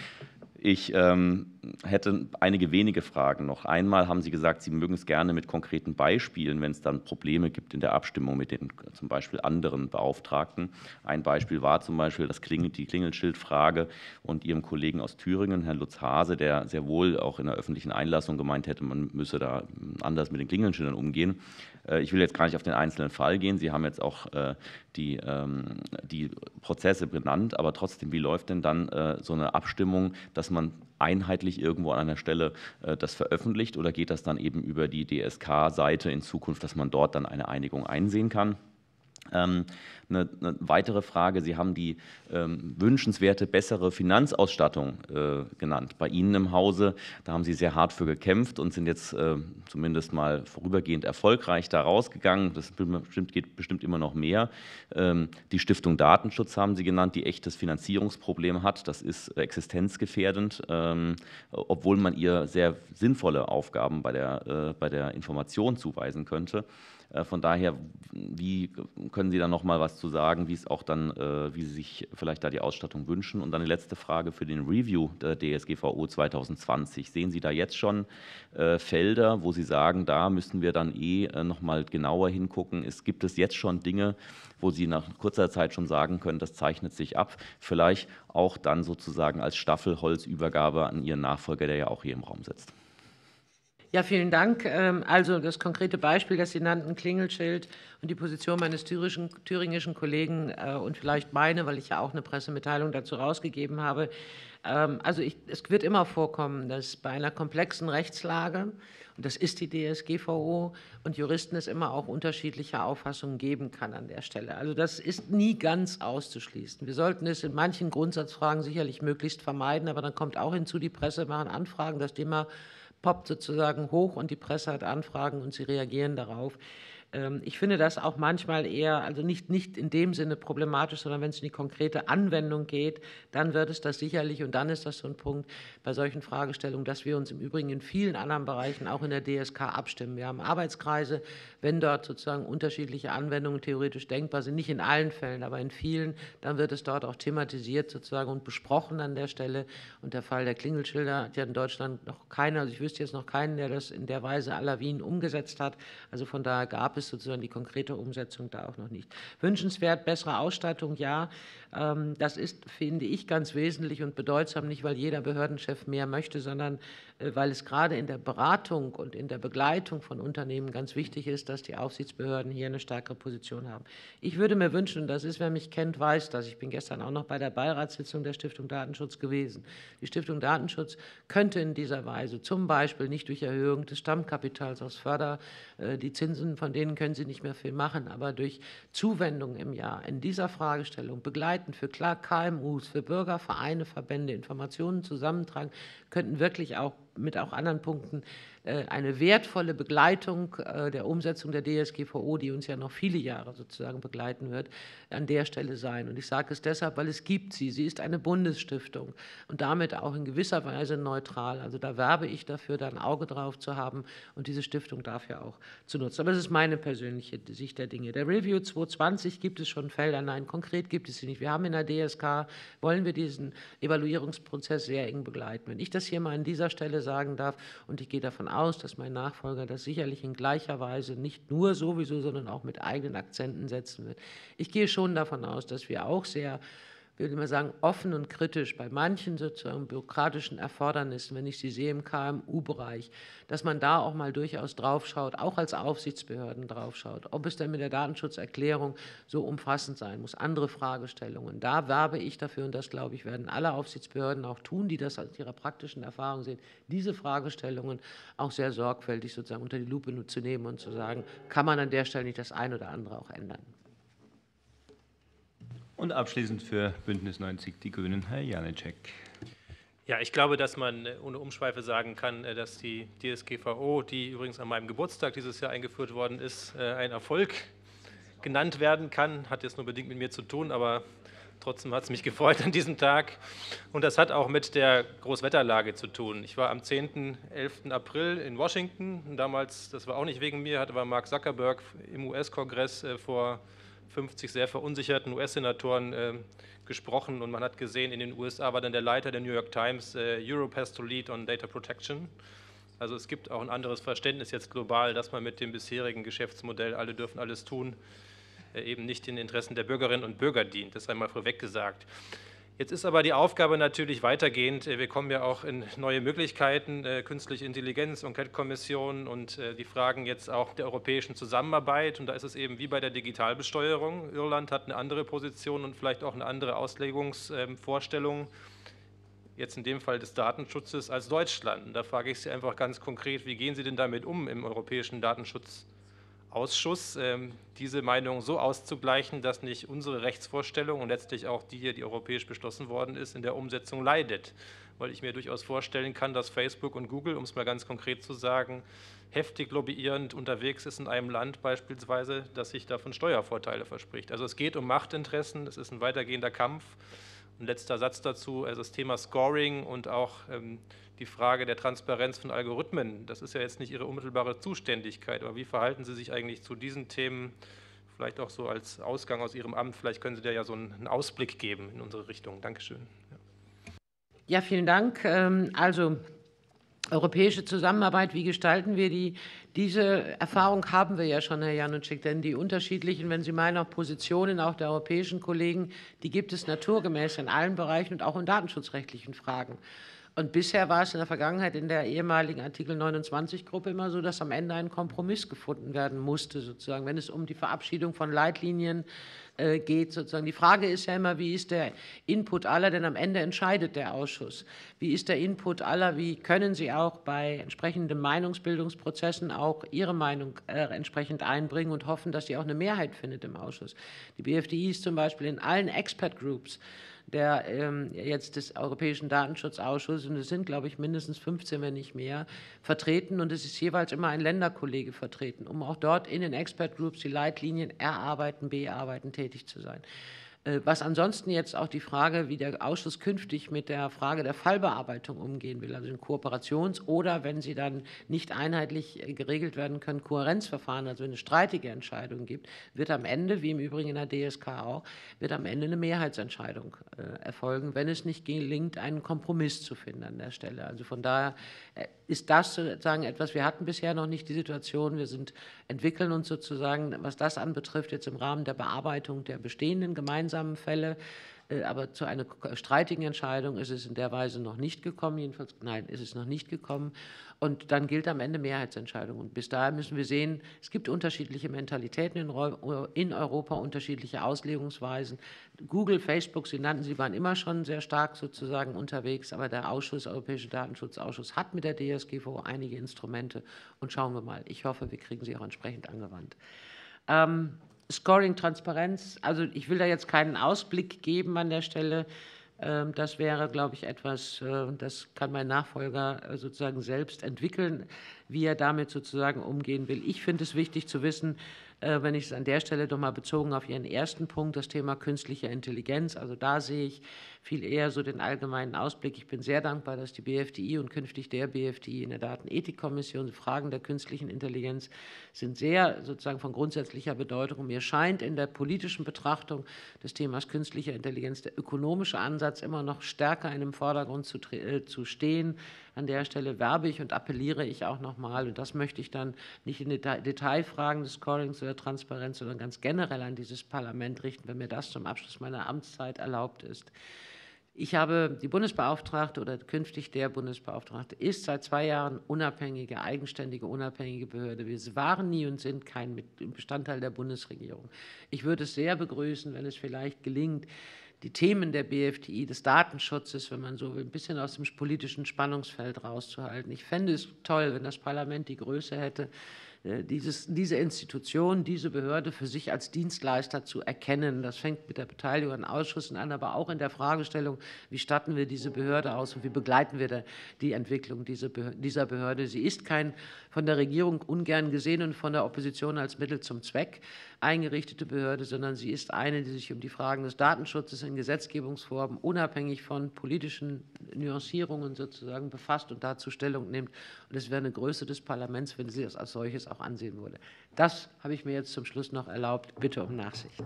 Ich ähm, hätte einige wenige Fragen noch. Einmal haben Sie gesagt, Sie mögen es gerne mit konkreten Beispielen, wenn es dann Probleme gibt in der Abstimmung mit den zum Beispiel anderen Beauftragten. Ein Beispiel war zum Beispiel das Klingel, die Klingelschildfrage und Ihrem Kollegen aus Thüringen, Herrn Lutz Hase, der sehr wohl auch in der öffentlichen Einlassung gemeint hätte, man müsse da anders mit den Klingelschildern umgehen. Ich will jetzt gar nicht auf den einzelnen Fall gehen. Sie haben jetzt auch äh, die, ähm, die Prozesse benannt, aber trotzdem, wie läuft denn dann äh, so eine Abstimmung, dass man einheitlich irgendwo an einer Stelle äh, das veröffentlicht oder geht das dann eben über die D S K-Seite in Zukunft, dass man dort dann eine Einigung einsehen kann? Ähm, eine, eine weitere Frage, Sie haben die ähm, wünschenswerte bessere Finanzausstattung äh, genannt. Bei Ihnen im Hause, da haben Sie sehr hart für gekämpft und sind jetzt äh, zumindest mal vorübergehend erfolgreich da rausgegangen. Das bestimmt, geht bestimmt immer noch mehr. Ähm, die Stiftung Datenschutz haben Sie genannt, die echtes Finanzierungsproblem hat. Das ist existenzgefährdend, ähm, obwohl man ihr sehr sinnvolle Aufgaben bei der, äh, bei der Information zuweisen könnte. Von daher, wie können Sie da noch mal was zu sagen, wie es auch dann, wie Sie sich vielleicht da die Ausstattung wünschen? Und dann die letzte Frage für den Review der D S G V O zwanzig zwanzig. Sehen Sie da jetzt schon Felder, wo Sie sagen, da müssen wir dann eh noch mal genauer hingucken? Es gibt es jetzt schon Dinge, wo Sie nach kurzer Zeit schon sagen können, das zeichnet sich ab, vielleicht auch dann sozusagen als Staffelholzübergabe an Ihren Nachfolger, der ja auch hier im Raum sitzt? Ja, vielen Dank. Also das konkrete Beispiel, das Sie nannten, Klingelschild und die Position meines thüringischen, thüringischen Kollegen und vielleicht meine, weil ich ja auch eine Pressemitteilung dazu rausgegeben habe. Also ich, es wird immer vorkommen, dass bei einer komplexen Rechtslage, und das ist die D S G V O, und Juristen es immer auch unterschiedliche Auffassungen geben kann an der Stelle. Also das ist nie ganz auszuschließen. Wir sollten es in manchen Grundsatzfragen sicherlich möglichst vermeiden, aber dann kommt auch hinzu, die Presse machen Anfragen, das Thema poppt sozusagen hoch und die Presse hat Anfragen und sie reagieren darauf. Ich finde das auch manchmal eher, also nicht, nicht in dem Sinne problematisch, sondern wenn es in die konkrete Anwendung geht, dann wird es das sicherlich, und dann ist das so ein Punkt bei solchen Fragestellungen, dass wir uns im Übrigen in vielen anderen Bereichen auch in der D S K abstimmen. Wir haben Arbeitskreise, wenn dort sozusagen unterschiedliche Anwendungen theoretisch denkbar sind, nicht in allen Fällen, aber in vielen, dann wird es dort auch thematisiert sozusagen und besprochen an der Stelle. Und der Fall der Klingelschilder hat ja in Deutschland noch keiner, also ich wüsste jetzt noch keinen, der das in der Weise à la Wien umgesetzt hat. Also von daher gab es es sozusagen die konkrete Umsetzung da auch noch nicht. Wünschenswert, bessere Ausstattung, ja. Das ist, finde ich, ganz wesentlich und bedeutsam, nicht weil jeder Behördenchef mehr möchte, sondern weil es gerade in der Beratung und in der Begleitung von Unternehmen ganz wichtig ist, dass die Aufsichtsbehörden hier eine stärkere Position haben. Ich würde mir wünschen, und das ist, wer mich kennt, weiß das, ich bin gestern auch noch bei der Beiratssitzung der Stiftung Datenschutz gewesen. Die Stiftung Datenschutz könnte in dieser Weise zum Beispiel nicht durch Erhöhung des Stammkapitals aus Förder, die Zinsen, von denen können Sie nicht mehr viel machen, aber durch Zuwendung im Jahr in dieser Fragestellung begleiten für K M Us, für Bürger, Vereine, Verbände, Informationen zusammentragen, könnten wirklich auch mit auch anderen Punkten eine wertvolle Begleitung der Umsetzung der D S G V O, die uns ja noch viele Jahre sozusagen begleiten wird, an der Stelle sein. Und ich sage es deshalb, weil es gibt sie. Sie ist eine Bundesstiftung und damit auch in gewisser Weise neutral. Also da werbe ich dafür, da ein Auge drauf zu haben und diese Stiftung darf ja auch zu nutzen. Aber das ist meine persönliche Sicht der Dinge. Der Review zweitausendzwanzig gibt es schon Felder. Nein, konkret gibt es sie nicht. Wir haben in der D S K, wollen wir diesen Evaluierungsprozess sehr eng begleiten. Wenn ich das hier mal an dieser Stelle sagen darf, und ich gehe davon aus, dass mein Nachfolger das sicherlich in gleicher Weise nicht nur sowieso, sondern auch mit eigenen Akzenten setzen wird. Ich gehe schon davon aus, dass wir auch sehr, ich würde mal sagen, offen und kritisch bei manchen sozusagen bürokratischen Erfordernissen, wenn ich sie sehe im K M U-Bereich, dass man da auch mal durchaus draufschaut, auch als Aufsichtsbehörden draufschaut, ob es denn mit der Datenschutzerklärung so umfassend sein muss, andere Fragestellungen. Da werbe ich dafür, und das, glaube ich, werden alle Aufsichtsbehörden auch tun, die das aus ihrer praktischen Erfahrung sehen, diese Fragestellungen auch sehr sorgfältig sozusagen unter die Lupe zu nehmen und zu sagen, kann man an der Stelle nicht das eine oder andere auch ändern. Und abschließend für Bündnis neunzig Die Grünen, Herr Janicek. Ja, ich glaube, dass man ohne Umschweife sagen kann, dass die D S G V O, die übrigens an meinem Geburtstag dieses Jahr eingeführt worden ist, ein Erfolg genannt werden kann. Hat jetzt nur bedingt mit mir zu tun, aber trotzdem hat es mich gefreut an diesem Tag. Und das hat auch mit der Großwetterlage zu tun. Ich war am zehnten, elften April in Washington. Damals, das war auch nicht wegen mir, hatte aber Mark Zuckerberg im U S-Kongress vor fünfzig sehr verunsicherten U S-Senatoren äh, gesprochen und man hat gesehen, in den U S A war dann der Leiter der New York Times, äh, Europe has to lead on data protection. Also es gibt auch ein anderes Verständnis jetzt global, dass man mit dem bisherigen Geschäftsmodell, alle dürfen alles tun, äh, eben nicht den Interessen der Bürgerinnen und Bürger dient. Das einmal vorweg gesagt. Jetzt ist aber die Aufgabe natürlich weitergehend. Wir kommen ja auch in neue Möglichkeiten, äh, künstliche Intelligenz, Enquete-Kommissionen und äh, die Fragen jetzt auch der europäischen Zusammenarbeit. Und da ist es eben wie bei der Digitalbesteuerung. Irland hat eine andere Position und vielleicht auch eine andere Auslegungsvorstellung, äh, jetzt in dem Fall des Datenschutzes, als Deutschland. Und da frage ich Sie einfach ganz konkret, wie gehen Sie denn damit um im europäischen Datenschutz? Ausschuss, diese Meinung so auszugleichen, dass nicht unsere Rechtsvorstellung und letztlich auch die hier, die europäisch beschlossen worden ist, in der Umsetzung leidet. Weil ich mir durchaus vorstellen kann, dass Facebook und Google, um es mal ganz konkret zu sagen, heftig lobbyierend unterwegs ist in einem Land beispielsweise, das sich davon Steuervorteile verspricht. Also es geht um Machtinteressen, es ist ein weitergehender Kampf. Und letzter Satz dazu, also das Thema Scoring und auch ähm, die Frage der Transparenz von Algorithmen, das ist ja jetzt nicht Ihre unmittelbare Zuständigkeit, aber wie verhalten Sie sich eigentlich zu diesen Themen, vielleicht auch so als Ausgang aus Ihrem Amt, vielleicht können Sie da ja so einen Ausblick geben in unsere Richtung. Dankeschön. Ja, ja vielen Dank. Also europäische Zusammenarbeit, wie gestalten wir die? Diese Erfahrung haben wir ja schon, Herr Janicek, denn die unterschiedlichen, wenn Sie meinen, auch Positionen auch der europäischen Kollegen, die gibt es naturgemäß in allen Bereichen und auch in datenschutzrechtlichen Fragen. Und bisher war es in der Vergangenheit in der ehemaligen Artikel neunundzwanzig-Gruppe immer so, dass am Ende ein Kompromiss gefunden werden musste, sozusagen, wenn es um die Verabschiedung von Leitlinien äh, geht. Sozusagen. Die Frage ist ja immer, wie ist der Input aller, denn am Ende entscheidet der Ausschuss. Wie ist der Input aller, wie können Sie auch bei entsprechenden Meinungsbildungsprozessen auch Ihre Meinung äh, entsprechend einbringen und hoffen, dass sie auch eine Mehrheit findet im Ausschuss. Die B F D I ist zum Beispiel in allen Expert Groups der ähm, jetzt des Europäischen Datenschutzausschusses, und es sind, glaube ich, mindestens fünfzehn, wenn nicht mehr, vertreten, und es ist jeweils immer ein Länderkollege vertreten, um auch dort in den Expert Groups die Leitlinien erarbeiten, bearbeiten, tätig zu sein. Was ansonsten jetzt auch die Frage, wie der Ausschuss künftig mit der Frage der Fallbearbeitung umgehen will, also in Kooperations- oder, wenn sie dann nicht einheitlich geregelt werden können, Kohärenzverfahren, also wenn es streitige Entscheidungen gibt, wird am Ende, wie im Übrigen in der D S K auch, wird am Ende eine Mehrheitsentscheidung äh, erfolgen, wenn es nicht gelingt, einen Kompromiss zu finden an der Stelle. Also von daher ist das sozusagen etwas, wir hatten bisher noch nicht die Situation, wir sind, entwickeln uns sozusagen, was das anbetrifft, jetzt im Rahmen der Bearbeitung der bestehenden gemeinsamen Fälle, aber zu einer streitigen Entscheidung ist es in der Weise noch nicht gekommen, jedenfalls nein, ist es noch nicht gekommen. Und dann gilt am Ende Mehrheitsentscheidung. Und bis dahin müssen wir sehen, es gibt unterschiedliche Mentalitäten in Europa, unterschiedliche Auslegungsweisen. Google, Facebook, Sie nannten, Sie waren immer schon sehr stark sozusagen unterwegs, aber der Ausschuss, Europäische Datenschutzausschuss, hat mit der D S G V O einige Instrumente. Und schauen wir mal, ich hoffe, wir kriegen sie auch entsprechend angewandt. Ähm, Scoring, Transparenz, also ich will da jetzt keinen Ausblick geben an der Stelle. Das wäre, glaube ich, etwas, das kann mein Nachfolger sozusagen selbst entwickeln, wie er damit sozusagen umgehen will. Ich finde es wichtig zu wissen, wenn ich es an der Stelle doch mal bezogen auf Ihren ersten Punkt, das Thema künstliche Intelligenz, also da sehe ich viel eher so den allgemeinen Ausblick. Ich bin sehr dankbar, dass die B F D I und künftig der B F D I in der Datenethikkommission Fragen der künstlichen Intelligenz sind sehr sozusagen von grundsätzlicher Bedeutung. Und mir scheint in der politischen Betrachtung des Themas künstliche Intelligenz der ökonomische Ansatz immer noch stärker in dem Vordergrund zu, äh, zu stehen. An der Stelle werbe ich und appelliere ich auch nochmal, und das möchte ich dann nicht in Deta Detailfragen des Scorings oder Transparenz, sondern ganz generell an dieses Parlament richten, wenn mir das zum Abschluss meiner Amtszeit erlaubt ist. Ich habe die Bundesbeauftragte oder künftig der Bundesbeauftragte ist seit zwei Jahren unabhängige, eigenständige, unabhängige Behörde. Wir waren nie und sind kein Bestandteil der Bundesregierung. Ich würde es sehr begrüßen, wenn es vielleicht gelingt, die Themen der B F D I, des Datenschutzes, wenn man so will, ein bisschen aus dem politischen Spannungsfeld rauszuhalten. Ich fände es toll, wenn das Parlament die Größe hätte, Dieses, diese Institution, diese Behörde für sich als Dienstleister zu erkennen. Das fängt mit der Beteiligung an Ausschüssen an, aber auch in der Fragestellung, wie statten wir diese Behörde aus und wie begleiten wir die Entwicklung dieser Behörde. Sie ist kein von der Regierung ungern gesehen und von der Opposition als Mittel zum Zweck eingerichtete Behörde, sondern sie ist eine, die sich um die Fragen des Datenschutzes in Gesetzgebungsformen unabhängig von politischen Nuancierungen sozusagen befasst und dazu Stellung nimmt. Und es wäre eine Größe des Parlaments, wenn sie das als solches auch ansehen würde. Das habe ich mir jetzt zum Schluss noch erlaubt. Bitte um Nachsicht.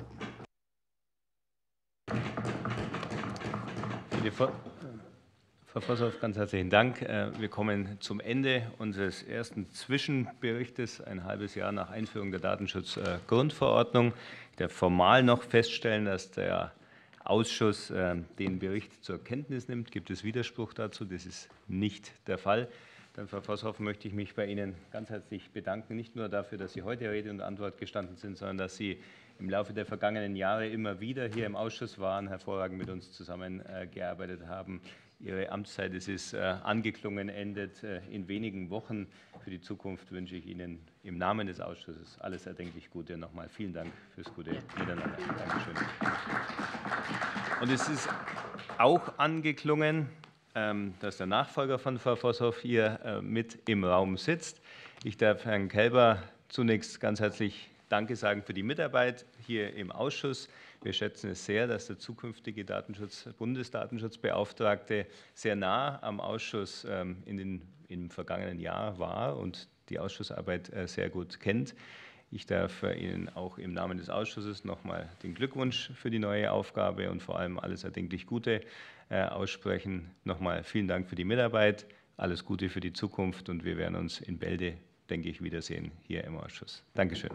Frau Vossoff, ganz herzlichen Dank. Wir kommen zum Ende unseres ersten Zwischenberichtes, ein halbes Jahr nach Einführung der Datenschutzgrundverordnung. Ich darf formal noch feststellen, dass der Ausschuss den Bericht zur Kenntnis nimmt. Gibt es Widerspruch dazu? Das ist nicht der Fall. Dann, Frau Vossoff, möchte ich mich bei Ihnen ganz herzlich bedanken, nicht nur dafür, dass Sie heute Rede und Antwort gestanden sind, sondern dass Sie im Laufe der vergangenen Jahre immer wieder hier im Ausschuss waren, hervorragend mit uns zusammengearbeitet haben. Ihre Amtszeit, es ist angeklungen, endet in wenigen Wochen. Für die Zukunft wünsche ich Ihnen im Namen des Ausschusses alles erdenklich Gute. Nochmal vielen Dank fürs gute Miteinander. Dankeschön. Und es ist auch angeklungen, dass der Nachfolger von Frau Vossoff hier mit im Raum sitzt. Ich darf Herrn Kelber zunächst ganz herzlich Danke sagen für die Mitarbeit hier im Ausschuss. Wir schätzen es sehr, dass der zukünftige Datenschutz, Bundesdatenschutzbeauftragte sehr nah am Ausschuss in den, im vergangenen Jahr war und die Ausschussarbeit sehr gut kennt. Ich darf Ihnen auch im Namen des Ausschusses nochmal den Glückwunsch für die neue Aufgabe und vor allem alles erdenklich Gute aussprechen. Nochmal vielen Dank für die Mitarbeit, alles Gute für die Zukunft und wir werden uns in Bälde, denke ich, wiedersehen hier im Ausschuss. Dankeschön.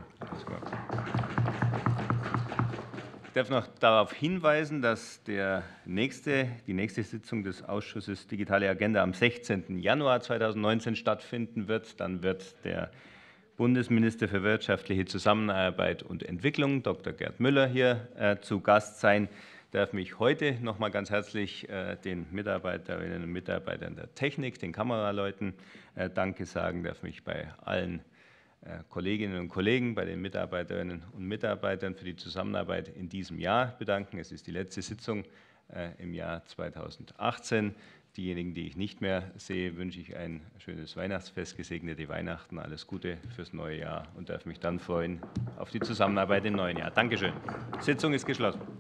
Ich darf noch darauf hinweisen, dass der nächste, die nächste Sitzung des Ausschusses Digitale Agenda am sechzehnten Januar zweitausendneunzehn stattfinden wird. Dann wird der Bundesminister für wirtschaftliche Zusammenarbeit und Entwicklung, Doktor Gerd Müller, hier äh, zu Gast sein. Ich darf mich heute noch mal ganz herzlich äh, den Mitarbeiterinnen und Mitarbeitern der Technik, den Kameraleuten, äh, Danke sagen, darf mich bei allen äh, Kolleginnen und Kollegen, bei den Mitarbeiterinnen und Mitarbeitern für die Zusammenarbeit in diesem Jahr bedanken. Es ist die letzte Sitzung äh, im Jahr zweitausendachtzehn. Diejenigen, die ich nicht mehr sehe, wünsche ich ein schönes Weihnachtsfest, gesegnete Weihnachten, alles Gute fürs neue Jahr und darf mich dann freuen auf die Zusammenarbeit im neuen Jahr. Dankeschön. Sitzung ist geschlossen.